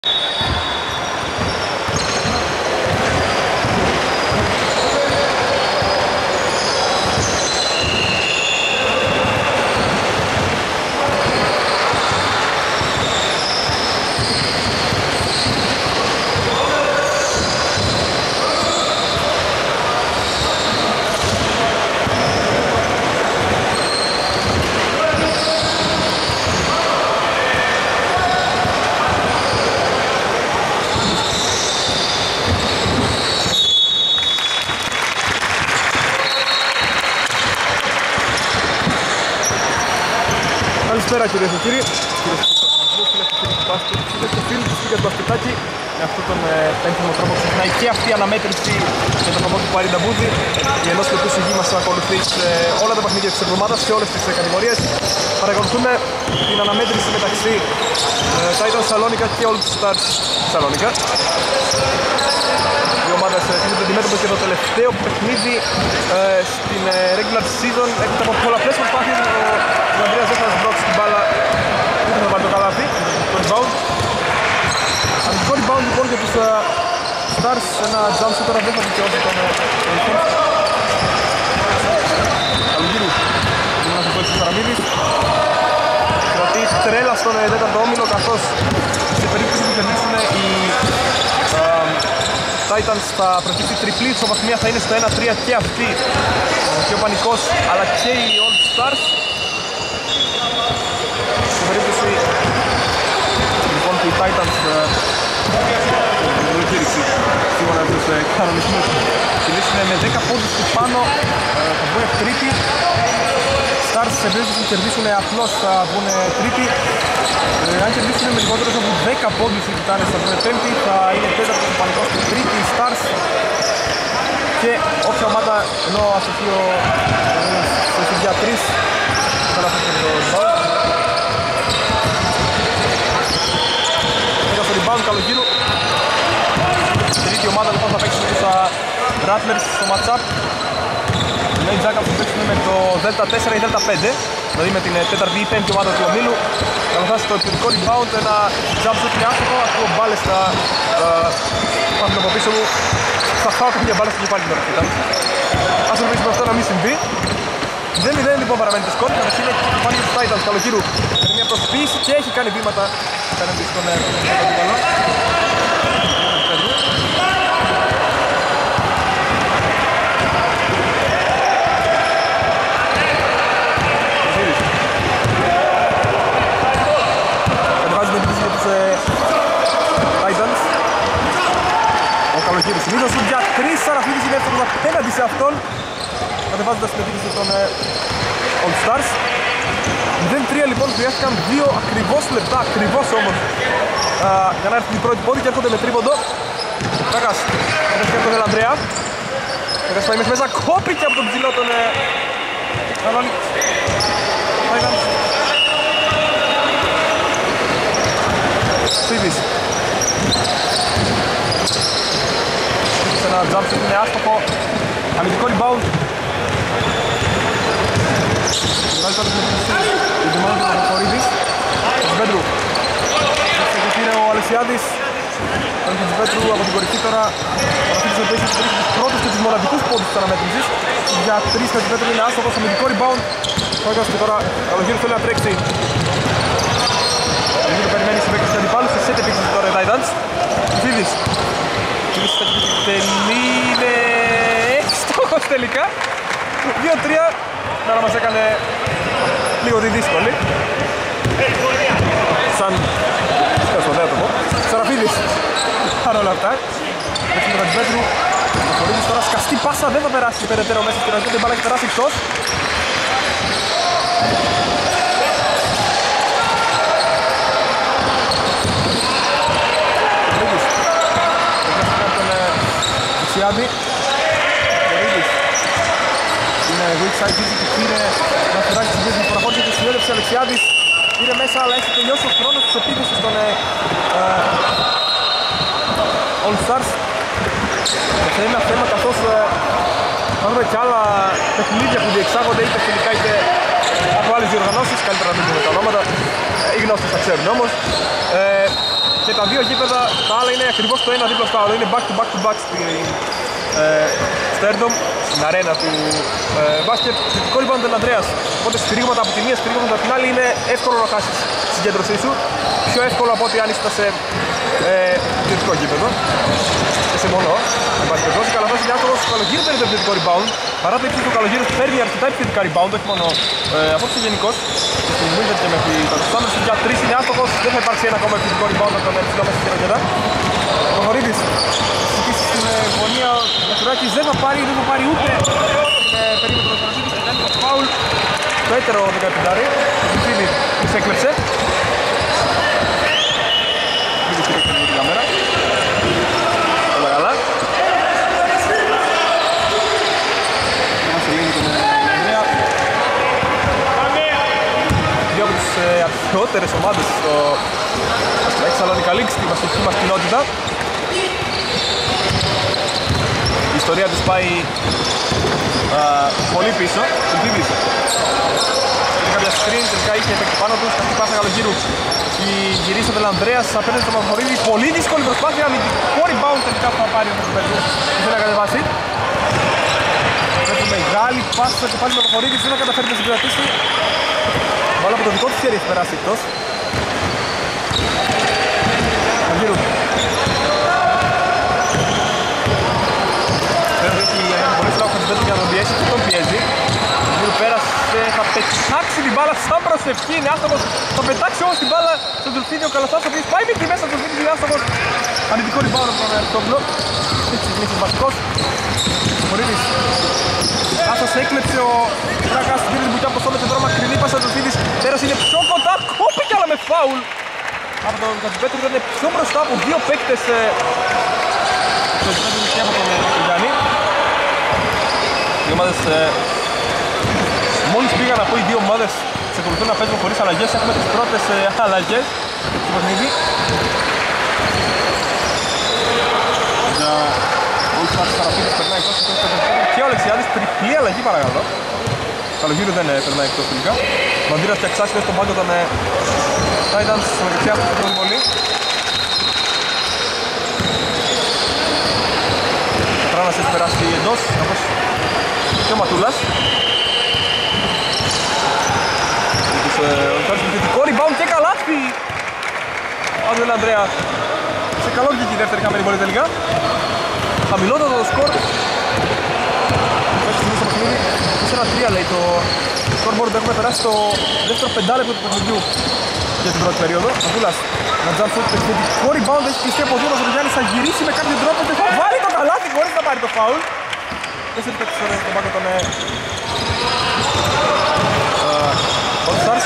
Καλησπέρα κυρίες και κύριοι, φίλες και φίλοι του Speaker Μπασκετάκι. Με αυτόν τον πένθυμο τρόπο ξεκινάει και αυτή η αναμέτρηση με τον προπονητή του Παρίντα Μπούδη. Η ενός λεπτού συγγύη μας ακολουθεί σε όλα τα παιχνίδια της εβδομάδας, σε όλες τις κατηγορίες. Παρακολουθούμε την αναμέτρηση μεταξύ Titans Σαλόνικα και All Stars Σαλόνικα. Οι ομάδες είναι αντιμέτωπες και το τελευταίο παιχνίδι στην regular season. Έχετε από πολλαπλές προσπάθειες. Ο Ανδρέας δεν θα σμπρώξει την μπάλα, ούτε θα βάλει το καλάθι, το rebound. Αντικό rebound λοιπόν για τους Stars, ένα jump shot τώρα δεν θα δικαιώσει τον Αλγύρου. Είναι να το πω ο Σαραμίδης. Κρατεί τρέλα στον τέταρτο όμιλο, καθώς σε περίπτωση που κερδίσουν οι Titans θα προκύψει τριπλή ισοβαθμία, θα είναι στο 1-3 και αυτή και ο Πανικός αλλά και οι All Stars. Σε περίπτωση λοιπόν που οι Titans σύμφωνα με τους κανονισμούς κυλήσουν με 10 πόντους του πάνω, θα βγουν τρίτη. Stars σε περίπτωση που κερδίσουν απλώς θα βγουν τρίτη. Αν κερδίσουν με λιγότερους από 10 πόντους οι Titans θα βγουν πέμπτη, θα είναι τέταρτη ο Πανικός και τρίτη οι Stars. Και όποια ομάδα, ενώ ασωθεί ο για 3 θα λάβει το rebound. Έκανε το rebound Καλογύρου. Η τρίτη ομάδα λοιπόν θα παίξει με τους Rattlers στο match-up. Οι Nate Jacobs θα παίξουν με το Delta 4 ή Delta 5, δηλαδή με την τέταρτη ή πέμπτη ομάδα του ομίλου. Θα βοηθάσει το επιθετικό rebound, ένα jump shot είναι άστοχο, ακούω μπάλες θα πάθουν από πίσω μου. Θα φάω κάποια μπάλες που υπάρχει τώρα. Ας ελπίσουμε αυτό να μην συμβεί. 0-0 λοιπόν παραμένει το σκορ, καταρχήν έχει πάλι για τους Titans. Καλογύρου είναι μια προσποίηση και έχει κάνει βήματα απέναντι στον αντίπαλο. Κατεβάζει την επίθεση για τους Titans. Ο Καλογύρου συνήθως για 3, Σαραφίδης είναι εύκολος απέναντι σε αυτόν, κατεβάζοντας την επίθεση των All Stars. 0-3 λοιπόν, χρειάστηκαν 2 ακριβώς λεπτά, ακριβώς όμως, για να έρθει την πρώτη πόδη και έρχονται με τρίποντο. Ράκας, έρχεται από τον Ελανδρέα. Ράκας πάει μέσα, κόπηκε από τον ψηλό τον Καλόνι. Σίβης. Σε ένα jump shot είναι άστοχο. Αμυντικό rebound. Βγάζει τώρα την επίθεση η δημάδα του Παπακορίδης. Ο Πέτρου. Είναι ο Αλεξιάδης. Τον Πέτρου από την κορυφή τώρα. Παραθήκης ο Πέτρου τους πρώτους και τους μοναδικούς πόντους της αναμέτρησης. Για 3 με την Πέτρου είναι άστοχος. Αμυντικό rebound. Και τώρα Καλογύρου θέλει να τρέξει. Καλογύρου περιμένει συμπαίκτες και αντιπάλους. Σε set επίξης τώρα οι Titans. Φίδης. Φίδης είναι έξτοχος τελικά. 2-3. Τώρα μας έκανε λίγο τη δύσκολη. Σαν σκασποδέα το πω. Σαραφίδης. Παρόλα αυτά. Έτσι με τον Πέτρου. Ο Κορίδης τώρα σκαστή πάσα. Δεν θα περάσει περαιτέρω μέσα στην αρχή. Δεν μπάλα έχει περάσει εκτός. Κορίδης. Τον Κορίδης. Είναι weak side και πήρε να φεράξει τη δύσκολη προχώρηση και συνέλευσε Αλεξιάδης. Πήρε μέσα αλλά έχει τελειώσει ο χρόνος της επίθεσης των All Stars. Και θα είναι ένα θέμα καθώς θα δούμε και άλλα παιχνίδια που διεξάγονται είτε φιλικά είτε από άλλες διοργανώσεις. Καλύτερα να μην πούμε τα ονόματα, οι γνώστες θα ξέρουν όμως. και τα δύο γήπεδα, τα άλλα είναι ακριβώς το ένα δίπλα στο άλλο, είναι back to back to back στο Airdom, στην αρένα του μπάσκετ. Θετικό λοιπόν τον Ανδρέας, οπότε σφυρίγματα από τη μία, σφυρίγματα από την άλλη, είναι εύκολο να χάσεις τη συγκέντρωσή σου, πιο εύκολο από ό,τι αν είσαι σε θετικό γήπεδο και σε μονό. Η Καλαμάτα για άτομο στο Καλογύρου παίρνει το επιθετικό rebound, παρά το ύψος του Καλογύρου παίρνει αρκετά επιθετικά rebound, όχι μόνο απόψε γενικώς. Και στην Wizard και μέχρι το Σάμερς για 3 είναι άστοχος, δεν θα υπάρξει ένα ακόμα επιθετικό rebound από τον ψηλό μέσα στη ρακέτα. Ο Χορίδης στοιχήσει στην γωνία, ο Μαθουράκης δεν θα πάρει ούτε την περίμετρο του Ρωσίδης και κάνει το φάουλ. Το έτερο 15άρι, ο Ζουφίδη τους έκλεψε. Λίγο κυρίως την κάμερα. Όλα καλά. Είμαστε λίγοι τον Ανδρέα. Δύο από τις αρχαιότερες ομάδες στο Σαλονίκα League, στη βασική μας κοινότητα. Η ιστορία της πάει πολύ πίσω, πολύ πίσω. Είναι κάποια screen, τελικά είχε επέκτη πάνω τους, αυτή πάσα Καλογύρου. Η γυρίσει ο Τελανδρέας, απέναντι στο Μαυροχορίδη, πολύ δύσκολη προσπάθεια, αμυντικό rebound τελικά που θα πάρει ο Μαυροχορίδης. Δεν θέλει να κατεβάσει. Βλέπουμε μεγάλη πάσα και πάλι ο Μαυροχορίδης, δεν θα καταφέρει να συγκρατήσει. Βάλα από το δικό του χέρι έχει περάσει εκτός. Καλογύρου. Για τον πιέσει και τον πιέζει. Ο Γύρου πέρασε, θα πετάξει την μπάλα σαν προσευχή, είναι άστοχος. Θα πετάξει όμως την μπάλα στον Ζουλφίδη, ο Καλαστάς, ο οποίος πάει με τη μέσα, στον Ζουλφίδη είναι άστοχος. Αρνητικό rebound από τον Αριστόπουλο. Έτσι ξεκινήσει βασικός. Ο Μωρίδης. Άσος έκλεψε ο Τράκας, γύρω την μπουτιά από σώμεται τώρα μακρινή πάσα του Ζουλφίδης. Πέρασε είναι πιο κοντά, κόπηκε αλλά με φάουλ. Από τον Κατσιπέτρου ήταν πιο μπροστά από δύο παίκτες. Το Κατσιπέτρου και από τον Γιάννη. Οι ομάδες, μόλις πήγαν από οι δύο ομάδες ξεκολουθούν να παίζουν χωρίς αλλαγές. Έχουμε τις πρώτες αλλαγές στο παιχνίδι. Για όλους τους παραπίδες περνάει εκτός και ο Αλεξιάδης, τριπλή αλλαγή παρακαλώ. Καλογύρου δεν περνάει εκτός τελικά. Μαντήρας και Αξάσιος στον πάγκο των Titans στο δεξιά του πρώτη βολή. Τράνας έχει περάσει εντός, και ο Ματούλας. Ο θετικό rebound και καλάθι από τον Ανδρέα. Σε καλό βγήκε η δεύτερη χαμένη βολή τελικά. Χαμηλότερο το σκορ. Μέχρι στιγμής στο παιχνίδι 4-3 λέει το scoreboard. Έχουμε περάσει το δεύτερο πεντάλεπτο του παιχνιδιού για την πρώτη περίοδο. Ματούλας να jump shot, θετικό rebound, έχει κλειστεί από δύο. Ο Γιάννης θα γυρίσει με κάποιο τρόπο και θα βάλει το καλάθι χωρίς να πάρει το foul. 4 παίκτες φορές στον πάγκο των All Stars.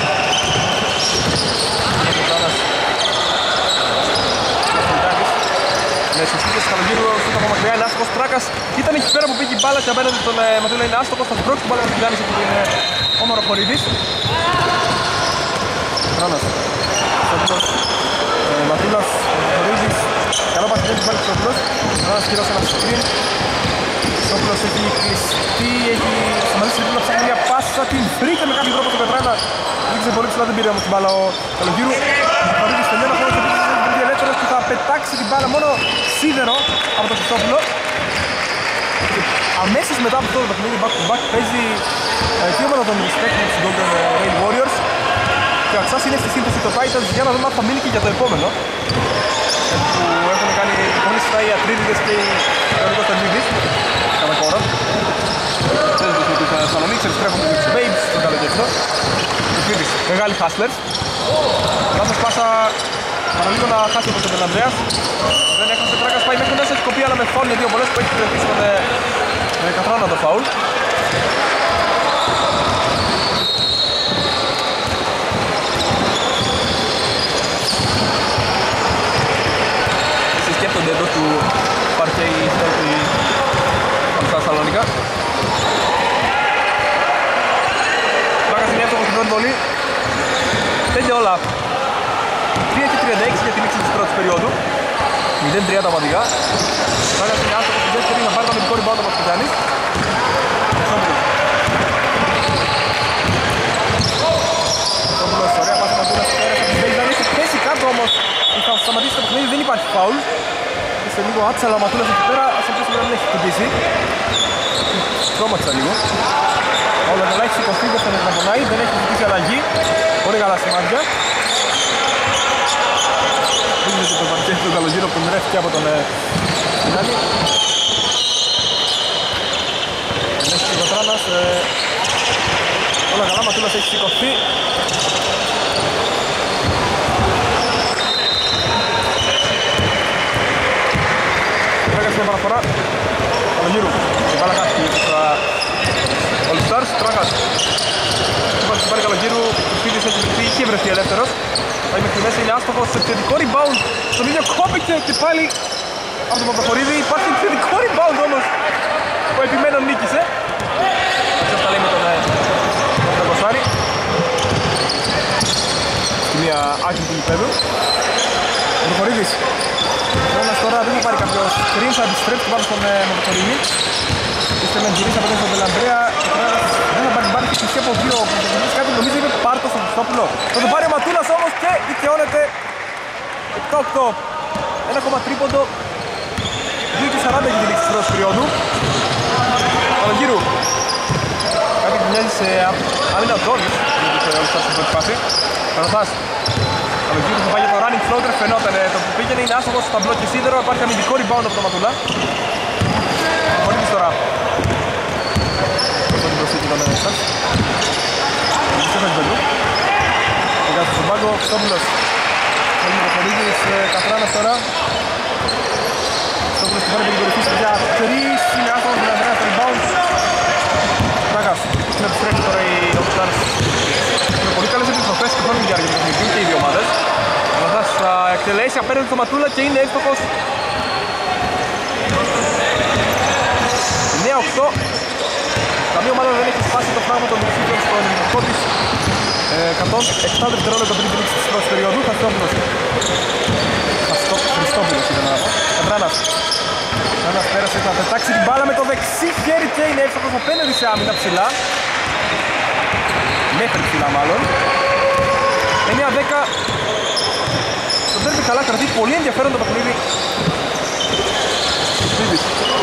Ο Τάνας με συστήτες του Καλογύρου στο από μακριά, είναι άστοχος. Τράκας ήταν εκεί πέρα που πήγε η μπάλα και απέναντι τον Ματούλα είναι άστοχος. Θα σπρώξει την μπάλα με τον Γιάννης από την όμορο Χορίδης. Τράνας, Σόπουλος, Ματούλας, Χορίδης. Καλό παθητές του πάλι Σόπουλος. Τράνας κυρώσει ένα screen. Ο Σόπουλος έχει κλειστεί, έχει συμμαζίσει την ψάχνει μια πάσα, την βρήκε με κάποιο τρόπο στο Πετράνα. Δείξε πολύ ψηλά, δεν πήρε όμως την μπάλα ο Καλογύρου. Ο Χαρίδης τελειώνει αυτός ο οποίος ελεύθερος και θα πετάξει την μπάλα μόνο σίδερο από τον Σόπουλο. Αμέσως μετά από αυτό το παιχνίδι back to back παίζει και ομάδα των respect με τους Golden Rail Warriors. Και ο Αξάς είναι στη σύνθεση το Titans για να δούμε αν θα μείνει και για το επόμενο. Που έχουν κάνει πολύ σωστά οι Ατρίδιδες και οι Ιωνικός Τερνίδης. Κατά κόρο. Παίζουν με τους Θεσσαλονίκης, επιστρέφουν με τους Babes στο καλοκαίρι. Τους μεγάλοι hustlers. Λάθος πάσα, παραλίγο να χάσει από τον Τελανδρέας. Δεν έχασε Τράκας, πάει μέχρι μέσα, έχει κοπεί αλλά με φάουλ για δύο πολλές που έχει πίσω με καθρόνα το φάουλ. Σκέφτονται εδώ του πάρκε η στέλνη στα Θεσσαλονίκα. Τράκας είναι εύκολο στην πρώτη βολή. Τέλεια όλα. 3-36 για τη λήξη της πρώτης περίοδου. 0-3 τα παντικά. Τράκας είναι άστοχος στην δεύτερη, να πάρει το αμυντικό rebound από Σπιτάνης. Σόπουλος, ωραία πάσα Ματούλας, πέρασε την baseline, έχει πέσει κάτω όμως η σταματήσει το παιχνίδι, δεν υπάρχει φάουλ. Είστε λίγο άψαλα ο Ματούλας εκεί πέρα, ας ελπίσουμε να μην έχει χτυπήσει. Τρόμαξα λίγο. Όλα καλά, έχει σηκωθεί, δεν φαίνεται να πονάει, δεν έχει ζητήσει αλλαγή. Πολύ καλά σημάδια. Δίνεται το παρκέφι του Καλογύρου που μοιρεύτηκε από τον Μινάλη. Έχει ο Κοτράνας. Όλα καλά, Ματούλας έχει σηκωθεί. Τράκας μια παραφορά. Καλογύρου. Και βάλα κάτι στα All Stars. Τράκας. Υπάρχει πάρει Καλογύρου. Ο Φίλης έχει βρεθεί. Είχε βρεθεί ελεύθερος. Πάει μέχρι μέσα, είναι άστοχος. Επιθετικό rebound. Στον ίδιο κόπηκε και πάλι από τον Παπαχωρίδη. Υπάρχει επιθετικό rebound όμως. Ο επιμένων νίκησε. Ποιος τα λέει με τον Τραγοσάρη. Στη μία άκρη του γηπέδου. Ο Παπαχωρίδης. Μόνος τώρα δεν θα πάρει κάποιος screen, θα επιστρέψει πάνω στον Παπαχωρίδη. Είστε με γυρίσει από τον Πελανδρέα. Δεν θα πάρει την μπάλα και κλειστεί από δύο. Κάτι νομίζω είναι πάρτο στο Χριστόπουλο. Θα το πάρει ο Ματούλας όμως και δικαιώνεται 7-8. Ένα ακόμα τρίποντο. 2:40 έχει τη λήξη της πρώτης περίοδου. Καλογύρου. Κάτι που μοιάζει σε άμυνα Ντόρις. Δεν ξέρω στην πρώτη φάση. Παναθάς. Καλογύρου θα πάει για το running floater. Φαινόταν το που πήγαινε. Είναι άστοχος στα μπλοκ και σίδερο. Υπάρχει αμυντικό rebound από το Ματούλα. Πολύτης τώρα. Αυτό την προσθήκη των Stars. Ο Γκάσος στον πάγκο. Χριστόπουλος. Πολύτης. Καφράνας τώρα. Χριστόπουλος του πάρει την κορυφή για 3. Είναι άστοχος με Ανδρέα στο rebound. Τράκας. Είναι επιστρέφει τώρα οι Stars. Είναι πολύ καλές επιστροφές και πρώτη διάρκεια του παιχνιδιού και οι δύο ομάδες. Ο Ναθάς θα εκτελέσει απέναντι στο Ματούλα και είναι εύστοχος. 9-8. Καμία ομάδα δεν έχει σπάσει το φράγμα των διεξίδων στο ελληνικό της. 107 δευτερόλεπτα πριν την λήξη της πρώτης περίοδου. Χριστόπουλος ήταν να πω. Καντράνας. Καντράνας πέρασε, θα πετάξει την μπάλα με το δεξί χέρι και είναι εύστοχος απέναντι σε άμυνα ψηλά. Μέχρι ψηλά μάλλον. 9-10. Το τέρμι καλά κρατεί, πολύ ενδιαφέρον το παιχνίδι. Φίβης.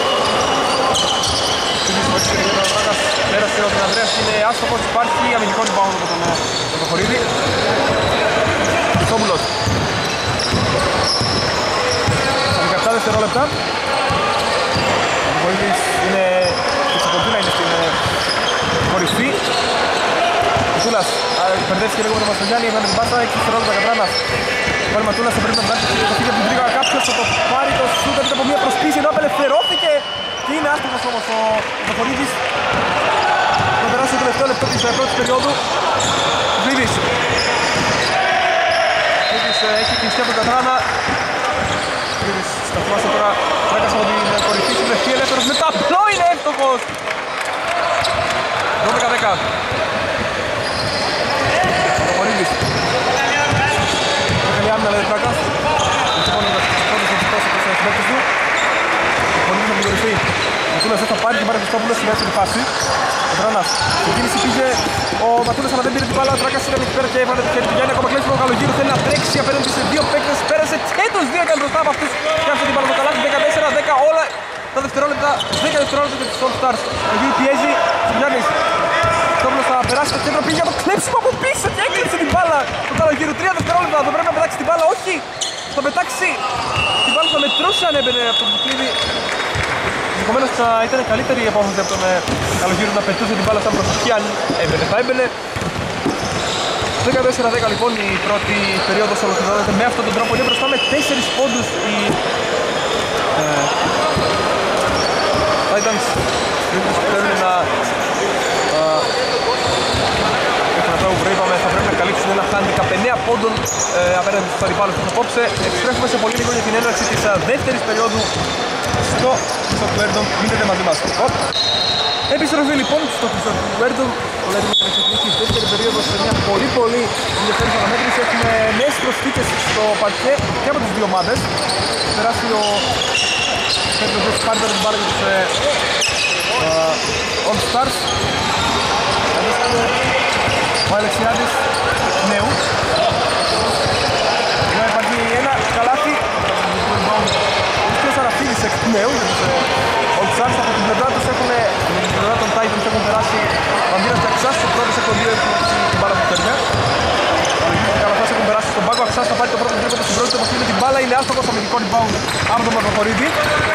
Πέρασε ο Ανδρέας, είναι άστοχος, υπάρχει αμυντικό rebound από τον Παπαχωρίδη. Χριστόπουλος. 17 δευτερόλεπτα. Ο Παπαχωρίδης είναι εξακολουθεί να είναι στην κορυφή. Ματούλας, περδεύτηκε λίγο με τον Μαστογιάννη, έβαλε την πάσα, 6 δευτερόλεπτα Κατράνας. Πάλι Ματούλας θα πρέπει να βγάλει το φύγει από την τρίγα, κάποιος θα το πάρει το σούτ από μια προσπίση ενώ απελευθερώθηκε. Και είναι άστοχος όμως ο Παπαχωρίδης. Θα περάσει το τελευταίο λεπτό της πρώτης περίοδου. Βλίδης. Βλίδης έχει κλειστεί από τον Κατράνα. Βλίδης σταθμάσε τώρα, τράκασε από την κορυφή, συμμετεί ελεύθερος με ταπλό, είναι εύστοχος. 12-10. Παπαχωρίδης. Έκανε άμυνα λέει Τράκας. Σηκώνοντας τους συμπαίκτες του. Παπαχωρίδης από την κορυφή. Ματούλας δεν θα πάρει την πάρει Χριστόπουλος στη δεύτερη φάση. Ο Τράνας. Η κίνηση πήγε ο Ματούλας αλλά δεν πήρε την μπάλα. Ο Τράκας ήταν εκεί πέρα και έβαλε το χέρι του Γιάννη. Ακόμα κλέψιμο ο Καλογύρου θέλει να τρέξει απέναντι σε δύο παίκτες. Πέρασε και τους δύο έκανε μπροστά από αυτούς. Και άφησε την μπάλα στο καλάθι. 14-10 όλα τα δευτερόλεπτα. 10 δευτερόλεπτα για τους All Stars. Ο Καλογύρου πιέζει. Γιάννης. Χριστόπουλος θα περάσει το κέντρο. Πήγε για το κλέψιμο από πίσω και έκλειψε την μπάλα. Ο Καλογύρου 3 δευτερόλεπτα. Δεν πρέπει να πετάξει την μπάλα. Όχι. Θα πετάξει την μπάλα, θα μετρούσε αν έμπαινε από το Βουκλίδη. Ενδεχομένως θα ήταν καλύτερη η απόφαση από τον Καλογύρου να πετούσε την μπάλα σαν προσοχή αν έμπαινε. Θα έμπαινε. 14-10 λοιπόν η πρώτη περίοδος ολοκληρώνεται με αυτόν τον τρόπο. Είναι μπροστά με 4 πόντους οι Titans. Πρέπει να θα πρέπει να καλύψουν ένα handicap 9 πόντων απέναντι στους αντιπάλους τους απόψε. Επιστρέφουμε σε πολύ λίγο για την έναρξη της δεύτερης περίοδου στο Χριστόφιλο. Μείνετε μαζί μας. Επιστροφή λοιπόν στο Χριστόφιλο. Βλέπουμε να ξεκινήσει η δεύτερη περίοδο σε μια πολύ ενδιαφέρουσα αναμέτρηση. Έχουμε νέες προσθήκες στο παρκέ και από τις δύο ομάδες. Περάσει ο Πέτρος Πάρτερ την μπάλα για τους All Stars. Ο Αλεξιάδης νέου. Υπάρχει ένα καλάθι άστοχος, αμυντικό rebound από τον Παπαχωρίδη.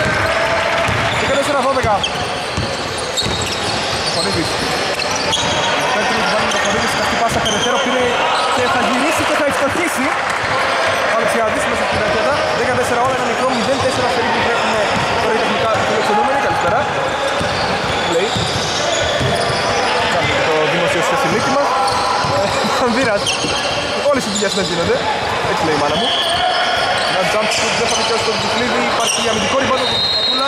14-12. Παπαχωρίδης. Πέτρου του βάλει τον Παπαχωρίδης, αυτή πάσα περαιτέρω πήρε και θα γυρίσει και θα ευστοχίσει. Ο Αλεξιάδης μέσα στην ρακέτα. 14 όλα, ένα μικρό 0-4 περίπου τρέχουν τώρα οι τεχνικά φιλοξενούμενοι. Καλησπέρα. Λέει. Κάνουμε το δημοσίο στο συνήθι μας. Πανδύρας. Όλες οι δουλειές δεν γίνονται. Έτσι λέει η μάνα μου. Ένα jump shoot, δεν θα δικαιώσει το Τουφλίδη. Υπάρχει αμυντικό ριμπάντο του Πατούλα.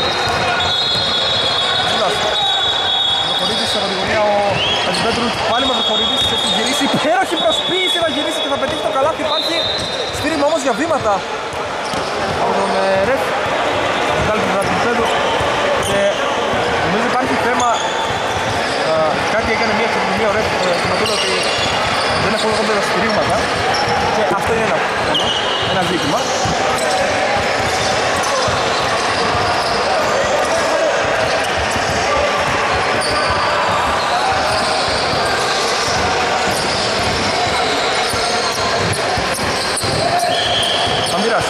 Μαυροχωρίδης από τη γωνία ο Αντιπέτρου. Πάλι Μαυροχωρίδης. Έχει γυρίσει. Υπέροχη προσποίηση να γυρίσει και θα πετύχει το καλάθι. Υπάρχει στήριγμα όμως για βήματα από τον Ρεφ. Βγάλει τον Αντιπέτρου. Και νομίζω υπάρχει θέμα. Κάτι έκανε μια εξοπλισμία ο Ρεφ στην Πατούλα ότι δεν έχουν όλα τα στηρίγματα και αυτό είναι ένα ζήτημα. Σαμπίρας.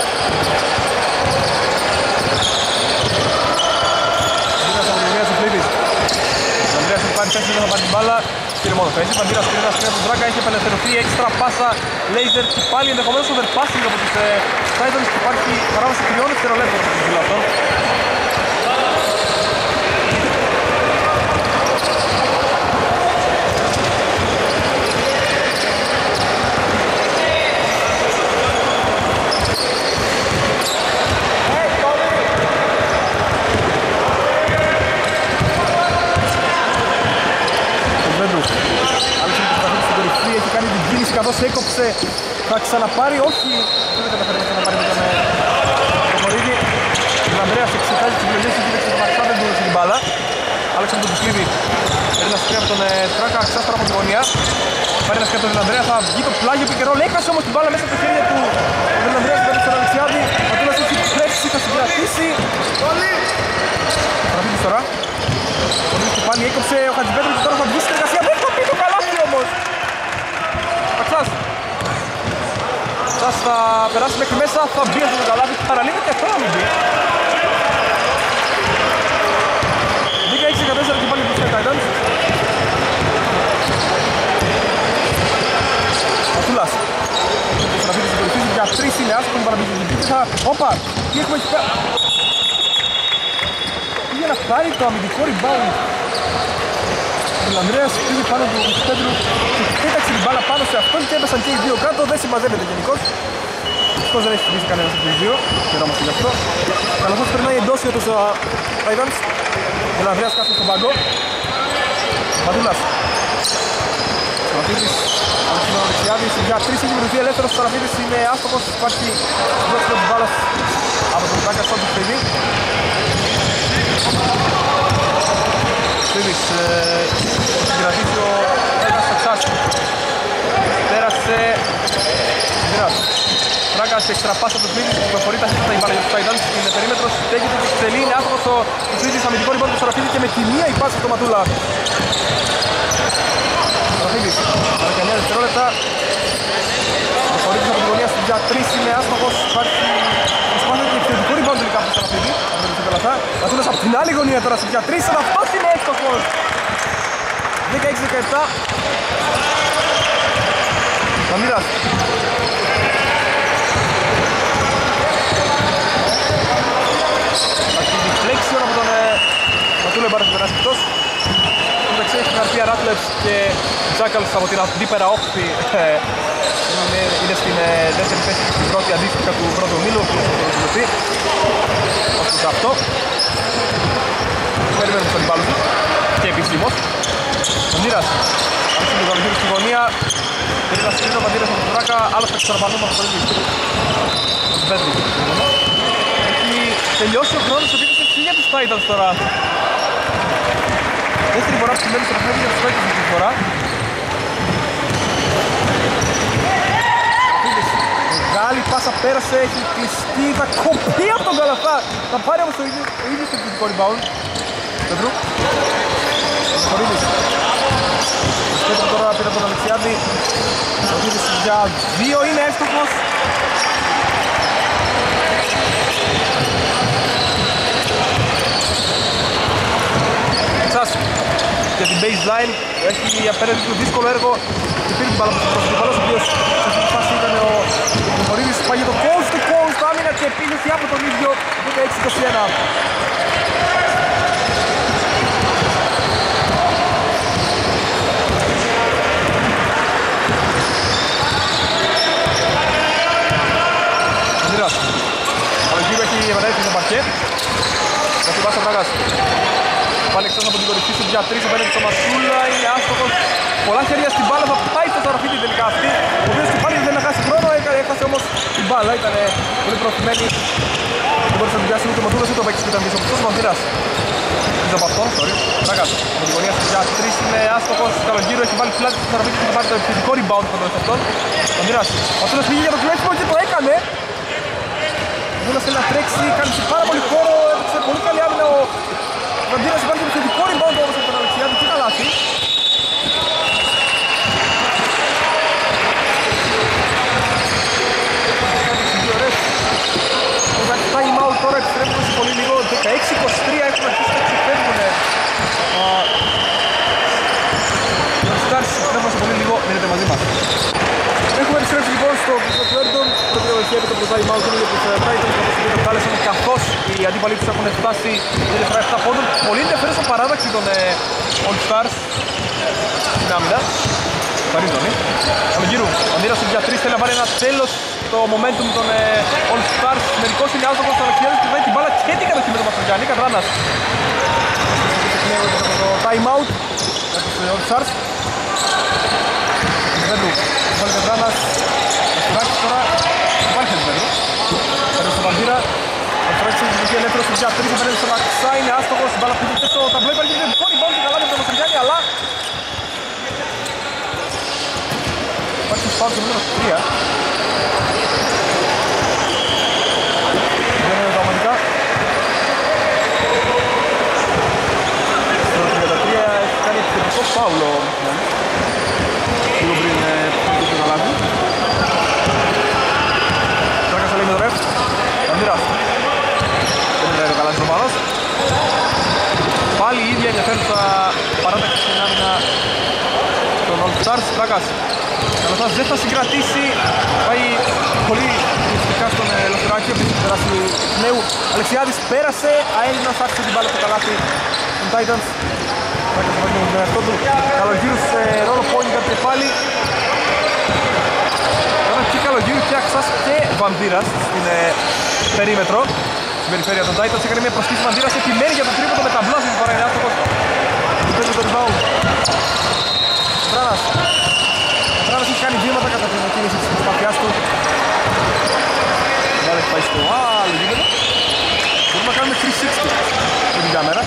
Σαμπίρας από τη γωνία του Φλίδης. Σαμπίρας έχει πάρει 4, θα πάρει την μπάλα. Κύριε μόνο θέση, Παντήρας πήρε ένα σκρίνο του Δράκα, έχει απελευθερωθεί, έξτρα πάσα, λέιζερ και πάλι ενδεχομένως overpassing από τους Titans και υπάρχει παράβαση 3 δευτερολέπτων από τους Βιλατών. Καθώς έκοψε, θα ξαναπάρει, όχι, δεν καταφέρει να ξαναπάρει με τον Προχωρίδη. Ο Ανδρέας εξετάζει τις επιλογές του, κοίταξε τον Μαρξά, δεν του έδωσε την μπάλα. Άλεξε με τον Τουφλίδη, παίρνει ένα σκρίνο από τον Τράκα, ξάστρα από τη γωνία. Πάρει ένα σκρίνο από τον Ανδρέα, θα βγει το πλάγιο πικερό, έκασε όμως την μπάλα μέσα από τα χέρια του. Ο τον Ανδρέας παίρνει στον Αλεξιάδη, ο Τούλας έχει τρέξει, θα συγκρατήσει. Παραβίδης τώρα, ο Τούλας και πάλι έκοψε, ο Χατζηπέτρου και τώρα θα βγει στην εργασία, δεν θα πει το καλάθι όμως. Σας θα περάσει μέχρι μέσα, θα μπει στο καλάθι, παραλίγο και αυτό να μην μπει. 16-14 και πάλι τους Titans. Πατούλας. Ο Στραφίδης βοηθήσει για 3 είναι άσχολοι παραμπίζει την πίτσα. Όπα, τι έχουμε εκεί πέρα. Πήγε να πάρει το αμυντικό rebound. Ο Ανδρέας πήγε πάνω του Πέτρου και πέταξε την μπάλα πάνω σε αυτόν και έπεσαν και οι δύο κάτω, δεν συμμαζεύεται γενικώς. Αυτός δεν έχει χτυπήσει κανένας από τους δύο, χαιρόμαστε γι' αυτό. Καλώς περνάει εντός για τους Titans. Ο Ανδρέας κάθεται στον πάγκο. Πατούλας. Σαραφίδης, ο Αλεξιάδης για 3 έχει βρεθεί ελεύθερος. Ο Σαραφίδης είναι άστοχος, υπάρχει συμπλώξιμο της μπάλας από τον Τράκα στον Τουφλίδη. Φίλης, συγκρατήσει ο Τράγκας Σαξάς. Πέρασε Τράγκας. Τράγκας εξτραπάσα από τον Φίλης, που προχωρεί ταχύτητα η μπάλα για τους Titans. Είναι περίμετρος, στέκεται και εξελεί, είναι άστοχος ο Φίλης, αμυντικό rebound του Σαραφίδη και με τη μία η πάση στο Ματούλα. Σαραφίδης, 19 δευτερόλεπτα. Προχωρεί από την γωνία στην για 3, είναι άστοχος, υπάρχει προσπάθεια και εξαιρετικό rebound τελικά από τον Σαραφίδη. Ματούλας από την άλλη γωνία τώρα στην για 3, αλλά αυτός είναι έστοχος. 16-17. Σαμίρας. Υπάρχει deflection από τον Ματούλα, εμπάρας του περάσει εκτός. Εντάξει, έχει χαρτία Rattlers και Jackals από την αντίπερα όχθη. Είναι στην δεύτερη θέση στην πρώτη αντίστοιχα του πρώτου ομίλου, που θα το resultεί. Ωστόσο αυτό. Περιμένουμε στον υπάλληλο του και επισήμως. Ο Νίρας, άρχισε τον καλοκαίρι στη γωνία. Πήρε ένα σκρίνο, ο Παντήρας από τον Τράκα, άλλος θα ξαναπανούμε από το ίδιο. Έχει τελειώσει ο χρόνος, ο οποίος έχει για τους Titans τώρα. Δεύτερη φορά που συμβαίνει στο παιχνίδι για τους Titans αυτή τη φορά. Μεγάλη πάσα πέρασε, έχει κλειστεί, θα κοπεί από τον Καλαθά. Θα πάρει όμως το ίδιο στο επιθετικό rebound. Πέτρου. Χωρίδης. Πέτρου τώρα πήρε τον Αλεξιάδη. Χωρίδης για 2, είναι εύστοχος. baseline, έχει απέναντι του δύσκολο έργο και πήρε την μπάλα προς τον αντίπαλος, ο οποίος σε αυτή τη φάση ήταν ο Μωρίδης, πάγει το coast to coast, άμυνα και επίθεση από τον ίδιο 16-21. Αλογύρου έχει επανέλθει στο παρκέ. Θα την Βάστα Βράγας. Πάλι εκτός από την κορυφή του για 3 απέναντι στο Μασούλα. Είναι άστοχος. Πολλά χέρια στην μπάλα. Θα πάει στο Σαραφίδη τελικά αυτή. Ο οποίος και πάλι δεν έχασε χρόνο. Έχασε όμως την μπάλα. Ήταν πολύ προωθημένη. Δεν μπορούσε να την πιάσει ούτε ο Μοντούλος ούτε ο παίκτης που ήταν πίσω. Αυτός ο Μαντήρας. Πίσω από αυτόν. Βράγας. Με την γωνία για 3 είναι άστοχος. Καλογύρου έχει βάλει πλάτη στο Σαραφίδη και έχει πάρει το επιθετικό rebound κοντά σε αυτόν. Μαντήρας. Ο Μασούλας πήγε για το κλέψιμο και το έκανε. Ο Μασούλας θέλει να τρέξει, κάνει πάρα πολύ χώρο, έπαιξε πολύ καλή άμυνα ο Βαντήρας, υπάρχει το θετικό rebound όμως από τον Αλεξιάδη και καλάθι. Κάνει time out τώρα, επιστρέφουμε σε πολύ λίγο, 16-23 έχουμε αρχίσει να ξεφεύγουν. Οι All Stars επιστρέφουμε σε πολύ λίγο, μείνετε μαζί μας. Έχουμε επιστρέψει λοιπόν στο Έντον, το οποίο χαίρεται από το time out για τους Titans, όπως και το κάλεσαν, καθώς οι αντίπαλοι τους έχουν φτάσει με διαφορά 7 πόντων. Πολύ ενδιαφέρουσα παράδοξη των All Stars στην άμυνα. Παρίζονη. Καλογύρου, ο Νίρας για 3 θέλει να βάλει ένα τέλος στο momentum των All Stars. Μερικός είναι άστοχος, ο Αλεξιάδης κυβερνάει την μπάλα και την κατοχή με τον Μαστρογιάννη. Κατράνας. Το time out για τους All Stars. Βέντρου, βάλει Κατράνας. Αστράξης τώρα, βάλει Βέντρου. Παίρνει στον Βαντήρα. Αστράξης είναι εκεί ελεύθερος για 3, παίρνει στον Αξά, είναι άστοχος. Μπάλα πήγε στο ταμπλό, υπάρχει και το rebound και καλά με τον Μαστρογιάννη, αλλά υπάρχει σπάω στο νούμερο 3. Δεν είναι δραματικά. Στο 33 έχει κάνει επιθετικό φάουλο. Λίγο πριν το καλάθι. Τράκας θα λέει με το ρεφ. Βαντήρας. Δεν είναι το καλάθι στο Πάνος. Πάλι η ίδια ενδιαφέρουσα παράταξη στην άμυνα των All Stars. Τράκας. Καλαθάς δεν θα συγκρατήσει, πάει πολύ δυστυχά στον Λοθυράκη, ο οποίος περάσει του νέου. Αλεξιάδης πέρασε, αέλληνας άρχισε την μπάλα στο καλάθι των Titans. Τράκας θα βάλει τον εαυτό του, Καλογύρους σε ρόλο point και πάλι. Τώρα και Καλογύρου και Αξάς και Βαντήρας στην περίμετρο. Στην περιφέρεια των Titans έκανε μια προσθήκη, Βαντήρας επιμένει για το τρίποντο με ταμπλά στην φορά, είναι άστοχος. Του παίζει το rebound. Τράνας. Τράνας έχει κάνει βήματα κατά την κίνηση της προσπάθειάς του. Τώρα έχει πάει στο άλλο γήπεδο. Μπορούμε να κάνουμε 360 με την κάμερα.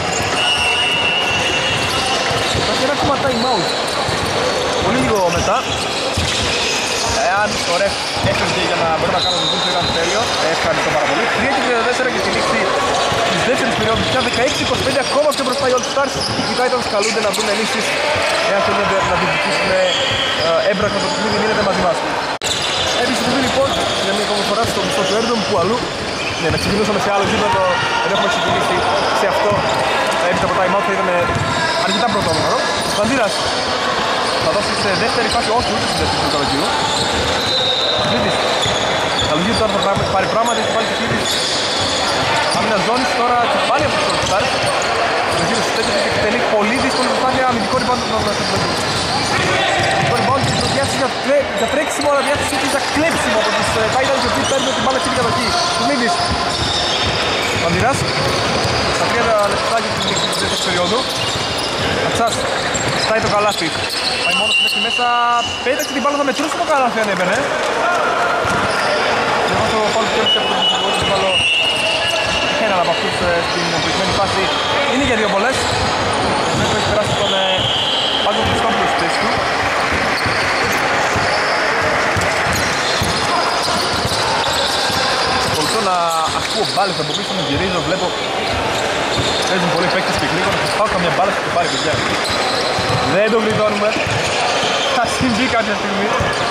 Υπάρχει ένα ακόμα time out. Πολύ λίγο μετά. Εάν το ρεφ έφερε για να μπορεί να κάνω το zoom του ήταν τέλειο. Ευχαριστώ πάρα πολύ. 3:34 και στη λήξη της δεύτερης περίοδου. Πια 16-25 ακόμα πιο μπροστά οι All Stars. Οι Titans καλούνται να βρουν ενίσεις εάν θέλουν να διεκδικήσουν έμπρακτα το παιχνίδι. Μείνετε μαζί μας. Επιστροφή λοιπόν για μια ακόμη φορά στο μισθό του Έντον που αλλού. Ναι, να ξεκινούσαμε σε άλλο γήπεδο. Δεν έχουμε ξεκινήσει σε αυτό. Έπειτα από time out θα ήταν αρκετά πρωτόγνωρο. Βαντήρας θα δώσει σε δεύτερη φάση, όχι ούτε στην δεύτερη του Καλογύρου. Σμίτης. Καλογύρου τώρα θα πάρει πράγματι και πάλι και Σμίτης. Άμυνα ζώνης τώρα και πάλι από τους All Stars. Καλογύρου στέκεται και εκτελεί πολύ δύσκολη προσπάθεια, αμυντικό rebound του Νορμανσεπλέτου. Το rebound της διάθεσης για τρέξιμο, αλλά διάθεσή της για κλέψιμο από τους Titans οι οποίοι παίρνουν την μπάλα και την κατοχή. Σμίτης. Βαντήρας. Στα 30 λεπτά για την λήξη της δεύτερης περίοδου. Αξάς. Στάει το καλάθι. Πάει μόνος του μέσα. Πέταξε την μπάλα, θα μετρούσε το καλάθι αν έπαιρνε. Εδώ το φάουλ που έρχεται από τον Φυσικόρη του βάλω έναν από αυτούς στην προηγουμένη φάση. Είναι για δύο βολές. Μέχρι έχει περάσει τον Πάγκο Χριστόπουλο στη θέση του. Ακολουθώ να ακούω μπάλες από πίσω, μου γυρίζω, βλέπω. Παίζουν πολλοί παίκτες και γλίγορα, θα πάω καμιά μπάλα στο κεφάλι, παιδιά. Δεν το γλιτώνουμε. Θα συμβεί κάποια στιγμή.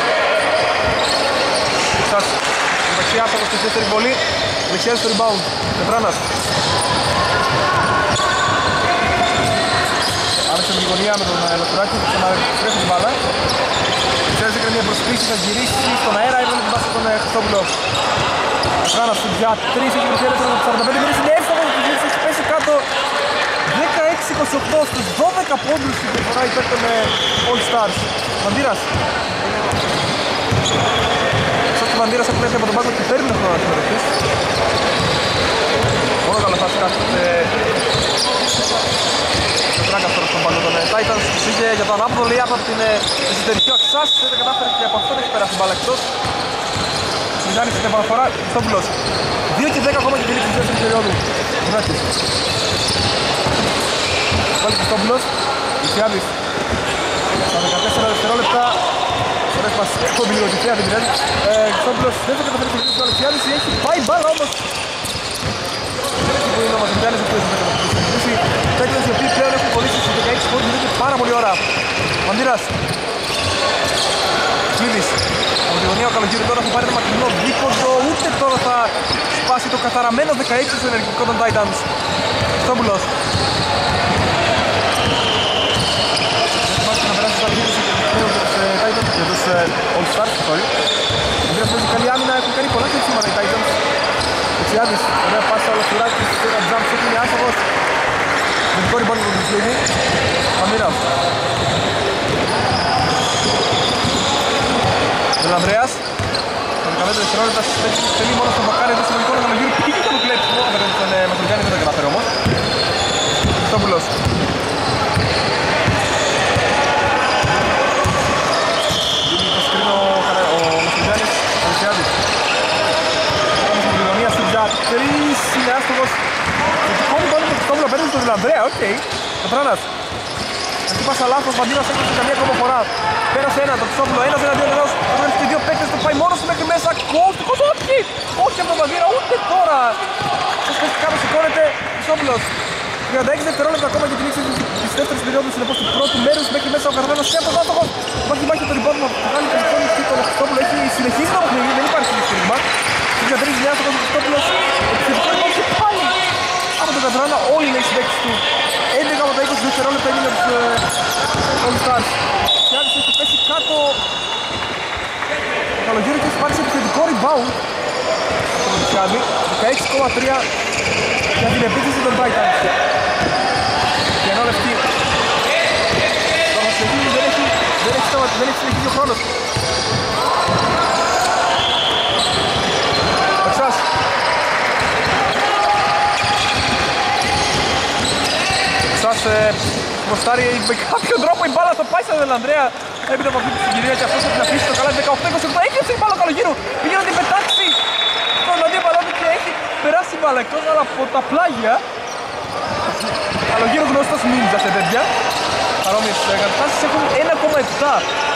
Σας δεξιά από τη δεύτερη βολή. Δεξιά στο rebound. Πετράνας. Άρχισε με στη γωνία με τον Λοστουράκη και ξαναεπιστρέφει την μπάλα. Ξέρεις έκανε μια προσποίηση, θα γυρίσει στον αέρα, έβαλε την μπάλα στον Χριστόπουλο. Τράνας για 3, έχει προσφέρει το 45 μήνες, είναι εύκολο που έχει πέσει κάτω. 16-28 στους 12 πόντους στην διαφορά υπέρ των All Stars. Βαντήρας. Σαν και ο Βαντήρας έχουν έρθει από τον πάγκο και παίρνει χρόνο να συμμετοχής. Μόνο καλά θα σκάφτεται το Τράγκας τώρα στον πάγκο των Titans. Πήγε για το ανάποδο λέει από την εσωτερική ο Αξάς, δεν κατάφερε και από αυτόν έχει περάσει μπάλα εκτός. Μηδάνει στην επαναφορά, Χριστόπουλος. 2 και 10 ακόμα και τη λήξη της δεύτερης περίοδου. Βράχης. Βάλει Χριστόπουλος, Λυσιάδης. Στα 14 δευτερόλεπτα. Φορές μας κόμπει λίγο τη θέα, δεν πειράζει. Χριστόπουλος δεν θα καταφέρει να το Λυσιάδης, έχει πάει μπάλα όμως. Που είναι ο Μαζεντιάνης ο οποίος δεν θα καταφέρει. Τέκτες οι οποίοι πλέον έχουν κολλήσει στους 16 πόντους, είναι πάρα πολύ ώρα. Μαντήρας. Κλίδης. Από τη γωνία ο Καλογύρου τώρα θα πάρει ένα μακρινό δίκοντο, ούτε τώρα θα σπάσει το καθαραμένο 16 στο ενεργητικό των Titans. Χριστόπουλος. Να περάσει στα λιγίδες για τους All Stars, sorry. Ο οποίος παίζει καλή άμυνα, έχουν κάνει πολλά κλεισίματα οι Titans. Εξιάδης, ωραία πάσα ο Λοφουράκης, ένα jump shot είναι άσχος. Με την κόρη μπάλη του Κλίδη. Παμύρας. Τον Ανδρέας. Το 15 δευτερόλεπτα στελεί μόνο στον Μπακάρι εδώ στο μελικό να γύρει πήγε και το κλέψιμο. Με τον Μαστουργιάννη δεν το καταφέρει όμως. Χριστόπουλος. Δίνει το σκριν ο Μαστουργιάννης, ο Λυσιάδης. Πάμε στην κοινωνία στην για 3, είναι άστοχος. Και κόμει πάλι το Χριστόπουλο παίρνει στον Ανδρέα, οκ. Ο Τράνας. Αυτή πάσα λάθος, Βαντήρας έκοψε καμία ακόμα φορά. Πέρασε ένα, το Χριστόπουλο, ένας εναντίον ενός. Πρέπει και δύο παίκτες, το πάει μόνος του μέχρι μέσα. Κόστικος, όχι! Όχι από τον Βαντήρα, ούτε τώρα. Σας πέσει κάπου, σηκώνεται, Χριστόπουλος. 36 δευτερόλεπτα ακόμα και τη λήξη της δεύτερης περίοδου, συνεπώς του πρώτου μέρους μέχρι μέσα ο Καρδάνας και από τον άτομο. Μάχη το rebound, βγάλει το ρηπόνι και τον Χριστόπουλο έχει συνεχίσει το παιχνίδι, δεν υπάρχει στήριγμα. Στην κατρίζει διάστοχος ο Χριστόπουλος, επιθετικό rebound και πάλι από τον Καρδάνα, όλοι είναι οι συμπαίκτες του. 11 από τα 20 δευτερόλεπτα είναι τους All Stars. Σιάδης έχει πέσει κάτω. Ο Καλογύρου έχει πάρει σε επιθετικό rebound. Το Σιάδη, 16,3 για την επίθεση των Titans. Και ενώ λεφτή. Τώρα συνεχίζει, δεν έχει συνεχίσει ο χρόνος. Αξάς. Αξάς προστάρει με κάποιον τρόπο η μπάλα στο πάει στον Ανδρέα. Έπειτα από αυτή τη συγκυρία και αυτός θα την αφήσει το καλά 18-28. Έκλειψε η μπάλα ο Καλογύρου. Πήγε να την πετάξει στον αντίπαλό του και έχει περάσει η μπάλα εκτός, αλλά από τα πλάγια. Καλογύρου γνωστός νίντζα σε τέτοια. Παρόμοιες καταστάσεις έχουν 1,7.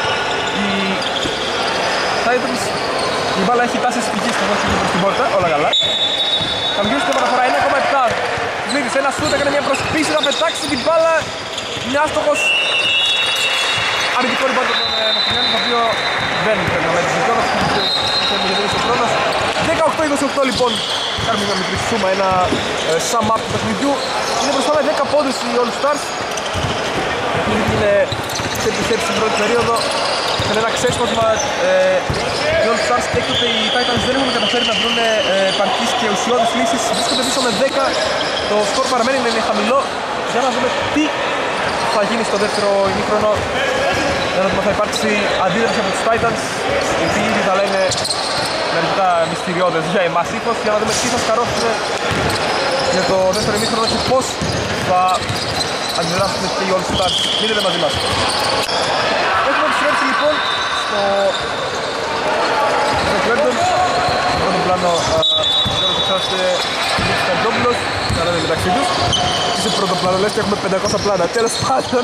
Η μπάλα έχει τάση ευτυχής καθώς είναι προς την πόρτα, όλα καλά. Καλογύρου στην παραφορά 1,7. Σμίδης, ένα σούτ, έκανε μια προσπίση να πετάξει την μπάλα. Είναι άστοχος. Αμυντικό rebound από τον Μαστουργιάννη, το οποίο δεν πρέπει να μέτρησε κιόλας. Ο χρόνος 18-28 λοιπόν. Κάνουμε μια μικρή σούμα, ένα sum up του παιχνιδιού. Είναι μπροστά με 10 πόντους οι All Stars. Είναι σε επιθέτηση στην πρώτη περίοδο. Έκανε ένα ξέσπασμα οι All Stars. Έκτοτε οι Titans δεν έχουν καταφέρει να βρουν επαρκείς και ουσιώδεις λύσεις. Βρίσκονται πίσω με 10. Το σκορ παραμένει να είναι χαμηλό. Για να δούμε τι θα γίνει στο δεύτερο ημίχρονο. Ένα θα υπάρξει αντίδραση από τους Titans, οι οποίοι ήδη θα λένε με αρκετά μυστηριώδες για εμάς ύφος, για να δούμε τι θα σκαρώσουν για το δεύτερο ημίχρονο και πώς θα αντιδράσουν και οι All Stars. Μείνετε μαζί μας. Έχουμε επιστρέψει λοιπόν στο Ρεκλέντον. Στο πρώτο πλάνο Γιώργος Εξάστε και Καντόπουλος, καλά είναι μεταξύ τους. Σε πρώτο πλάνο λες και έχουμε 500 πλάνα, τέλος πάντων.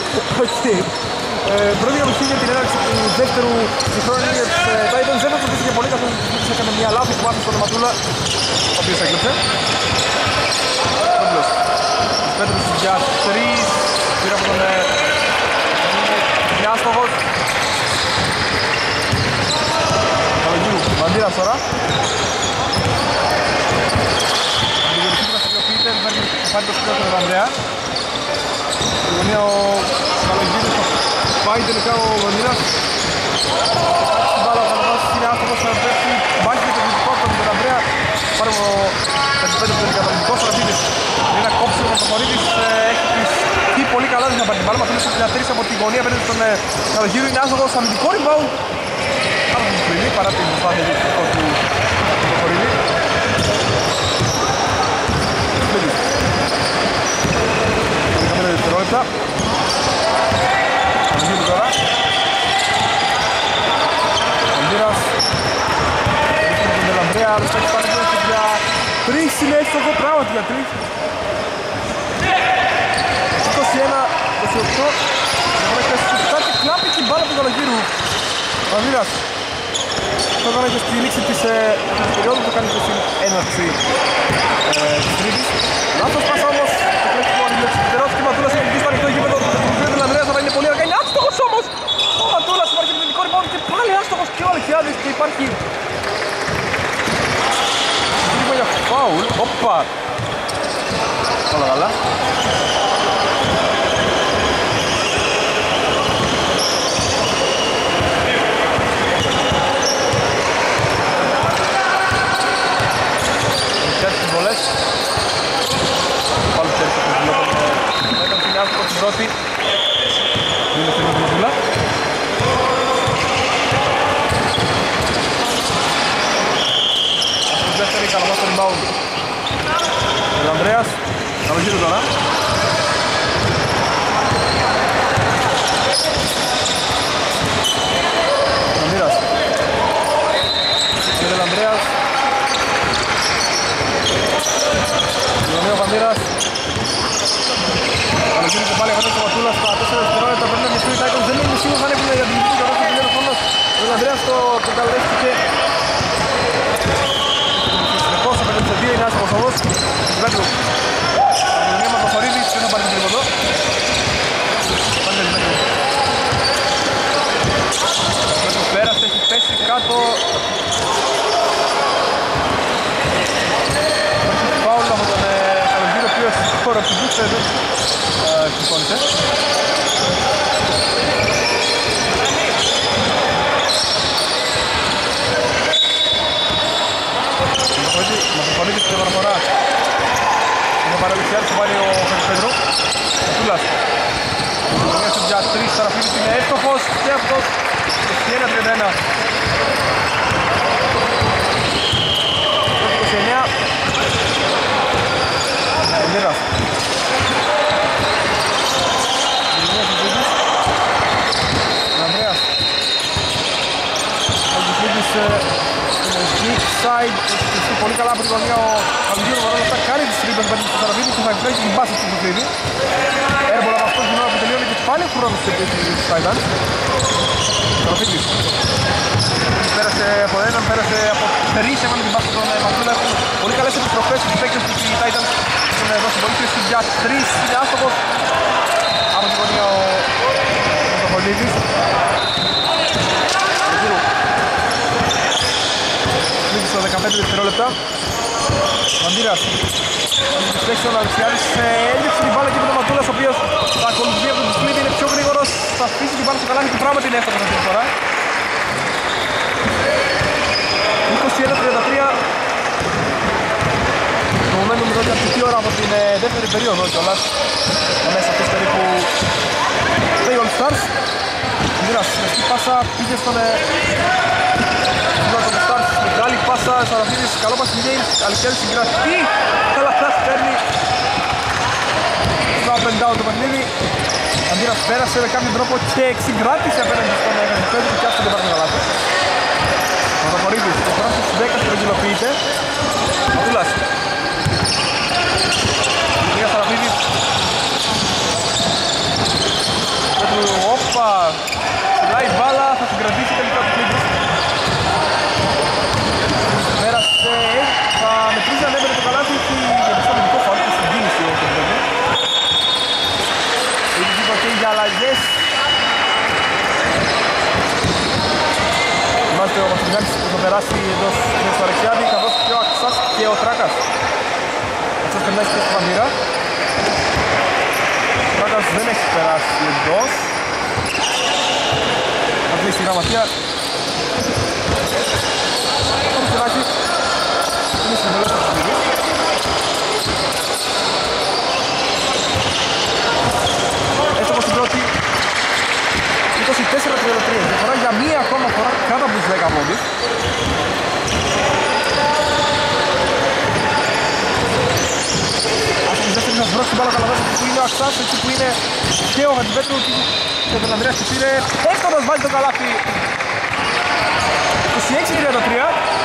Πρώτη γραμμή για την έναρξη του δεύτερου συγχρόνου για τους Titans. Δεν θα φωτίσει για πολύ καθώς έκανε μια λάθος που άφησε στον Ματούλα, ο οποίος έκλεψε. Κόμπλος. Πέτρος για 3, πήρε από τον άστοχος. Καλογύρου, Βαντήρας τώρα. Αντιγορυφή που θα στοιχειοποιείται, θα πάρει το σκύλο στον Ανδρέα. Στη γωνία ο Καλογύρης θα πάει τελικά ο Βονίδας. Στην μπάλα ο Καλογύρης είναι άστοχος, θα πέφτει μπάκι και το δυτικό από τον Πεταμπρέα. Πάρε ο 55 του τελικά, ο Σαραφίδης. Είναι ένα κόψιμο ο Παπορίδης, έχει πει πολύ καλά, δεν θα πάρει την μπάλα. Μαθαίνεις στο 33 από τη γωνία απέναντι στον Καλογύριο, είναι άστοχος, αμυντικό rebound. Άρα θα του πληρεί παρά την προσπάθεια του Παπορίδη. Δευτερόλεπτα. Καλογύρου τώρα. Καλογύρας. Βρίσκεται τον Τελαμπρέα, άλλος έχει πάρει μέσα για 3, είναι έστοχο πράγματι για 3. 21-28. Και κλάπει την μπάλα του Καλογύρου. Καλογύρας. Το έκανε και στη λήξη της περίοδου, το κάνει και στην έναρξη της τρίτης. Λάθος πάσα όμως. Τερός και Ματούλας είναι στο ανοιχτό γήπεδο του Τελαμπρέας, αλλά είναι πολύ αργά, είναι άστοχος όμως! Ο Ματούλας υπάρχει με τελικό rebound και πάλι άστοχος και ο Αλεξιάδης και υπάρχει λίγο για φάουλ, όπα! Όλα καλά. Τις βολές. Πάλι ξέρεις το βλέπω. Έκανε την άστοχο την πρώτη. Είναι στην Ματούλα. Αυτός δεύτερη, καλαμάς στο rebound. Τελαμπρέας, Καλογύρου τώρα. Τελαμπρέας. Και Τελαμπρέας. Λονέο Βανδύρας. Καλογύρου και πάλι αγώνες ο Ματούλας στα 4 δευτερόλεπτα. Πρέπει να μισθούν οι Titans, δεν είναι σίγουρος αν έχουν για την λυκή τώρα στο τελειώνω χρόνος. Ο Τελαμπρέας το καλέστηκε. Συνεχώς ο 52 είναι άσχημος όμως. Πέτρου. Αγωνία Μαυροχωρίδης, δεν θα πάρει την τρίποντο. Πέτρου πέρασε, έχει πέσει κάτω. Φάουλ από τον Καλογύρο, ο οποίος χοροπηδούσε, δεν συμφώνησε. Μαυροχωρίδης και παραφοράς. Είναι παραλυξιάρης που πάρει ο Πέτρου. Ματούλας. Μέσα για 3, Σαραφίδης είναι εύστοχος και αυτός 21-31. 29. Βανδύρας. Ανδρέας. Ο Γουσλίδης είναι deep side. Έχει πολύ καλά από την γωνία ο Καλογύρου. Παρόλα αυτά κάνει τις τρίπες με τον Σαραφίδη και θα κλέψει την μπάσα του Γουσλίδη. Έρμπολα από αυτός γινόνα που τελειώνει και πάλι ο χρόνος της επίσης της Titans. Σαραφίδης. Πέρασε από έναν, πέρασε από 3, έβαλε την μπάσα στον Ματούλα. Έχουν πολύ καλές επιστροφές στους παίκτες του Titans. Έχουν δώσει πολύ χρήση για 3, είναι άστοχος. Από την γωνία ο Μαυροχωρίδης. Κλείδη στα 15 δευτερόλεπτα. Βανδύρας. Αντιπιστέξεων Αλεξιάδης έλειψε την μπάλα εκεί με τον Ματούλας, ο οποίος θα ακολουθεί από τον Κλείδη, είναι πιο γρήγορος. Θα αφήσει την μπάλα στο καλάθι του, πράγματι είναι εύστοχος αυτή τη φορά. 21-33. Το momentum μιλώνει αρκετή ώρα από την δεύτερη περίοδο κιόλας. Μέσα αυτές περίπου 2 All Stars. Βανδύρας, μεστή πάσα, πήγε στον All Stars. Μεγάλη πάσα, Σαραφίδης, καλό πας στην Games. Αλεξιάδης συγκρατεί, καλά θα παίρνει. Στο up and down το παιχνίδι. Βανδύρας πέρασε με κάποιο τρόπο και συγκράτησε απέναντι στον Πέτρου και άστον δεν πάρει καλά του. Μαυροχωρίδης, το χρόνο στους 10 στρογγυλοποιείται. Ματούλας. Κυρία Σαραφίδης. Πέτρου, όπα. Σιλάει μπάλα, θα συγκρατήσει τελικά το Κλίντης. Πέρασε, θα μετρήσει αν έμενε το καλάθι, έχει διαπιστώσει αμυντικό φάουλ και στην κίνηση ο Πέτρου. Ήδη είπα και για αλλαγές. Είμαστε ο Μαστριγάνης που θα περάσει εδώ στο Αλεξιάδη, καθώς και ο Αξάς και ο Τράκας. Αξάς περνάει και στο Βανδύρα. Τάιτανς δεν έχει περάσει εντός. Θα κλείσει η γραμματεία. Το Μουστινάκη είναι στην βελές του παιχνίδι. Έτσι όπως την πρώτη 24-33, διαφορά για μία ακόμα φορά κάτω από τους 10 πόντους. Από τις δεύτερες να βρώσει την μπάλα καλαβάζει που είναι ο Αξάς, εκεί που είναι και ο Χατζηπέτρου και ο Ανδρέας που πήρε έκτονας βάλει το καλάθι. 26-33.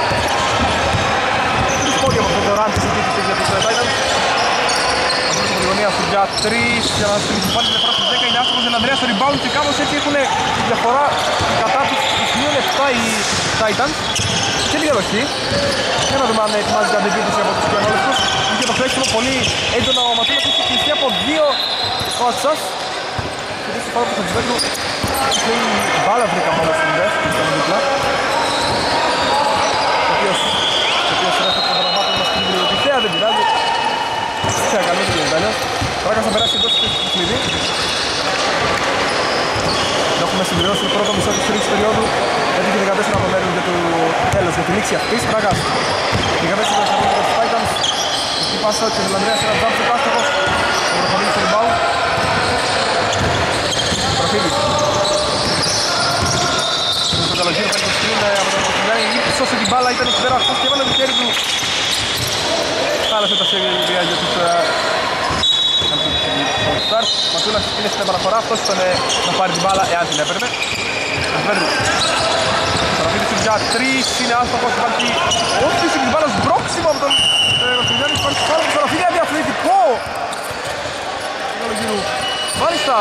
Τρεις πόδια από το ραν της επίθεσης για τους Titans. Από την γωνία σου για 3 για να στείλει πάλι διαφορά στους 10. Είναι άστοχος ο Ανδρέας στο rebound και κάπως έτσι έχουν διαφορά κατά τους μείον 7 οι Titans. Και διαδοχή. Για να δούμε αν ετοιμάζει την αντιπίθεση από τους πιανόλες τους. Είχε το φλέξιμο πολύ έντονα ο Ματούλας που έχει κλειστεί από 2 ο Αξάς. Και έτσι πάνω από τον Χατζηπέτρου η μπάλα βρήκα μόνο στην ΔΕΦ και στον δίπλα. Ο οποίος ρέφεται τον πραγμάτων μας στην πληρωτηθέα, δεν πειράζει. Φυσικά καλή την Ιταλίας. Τράκας θα περάσει εντός του κλειδί. Έχουμε συμπληρώσει το πρώτο μισό της τρίτης περίοδου. Έτυχε 14 από μέρους για το τέλος, για τη λήξη αυτής. Τράκας 14 από τους Titans. Εκεί πάσα και ο Ανδρέας ένα τζάμπ του κάστοχος. Ο προχωρεί στο rebound. Προφίλης. Το καλοκαίρι παίρνει το σκριν από τον Μοσουλιάνη. Ύψωσε την μπάλα, ήταν εκεί πέρα αυτός και έβαλε το χέρι του. Χάλασε τα σχέδια για τους Stars. Ματούλας είναι στην επαναφορά, αυτός ήταν να πάρει την μπάλα εάν την έπαιρνε. Πέτρου. Σαραφίδης για 3, είναι άστοχος, υπάρχει όφηση την μπάλα σμπρώξιμο από τον Μοσουλιάνη. Υπάρχει πάρα από τον Σαραφίδη, αδιαφλητικό. Μάλιστα.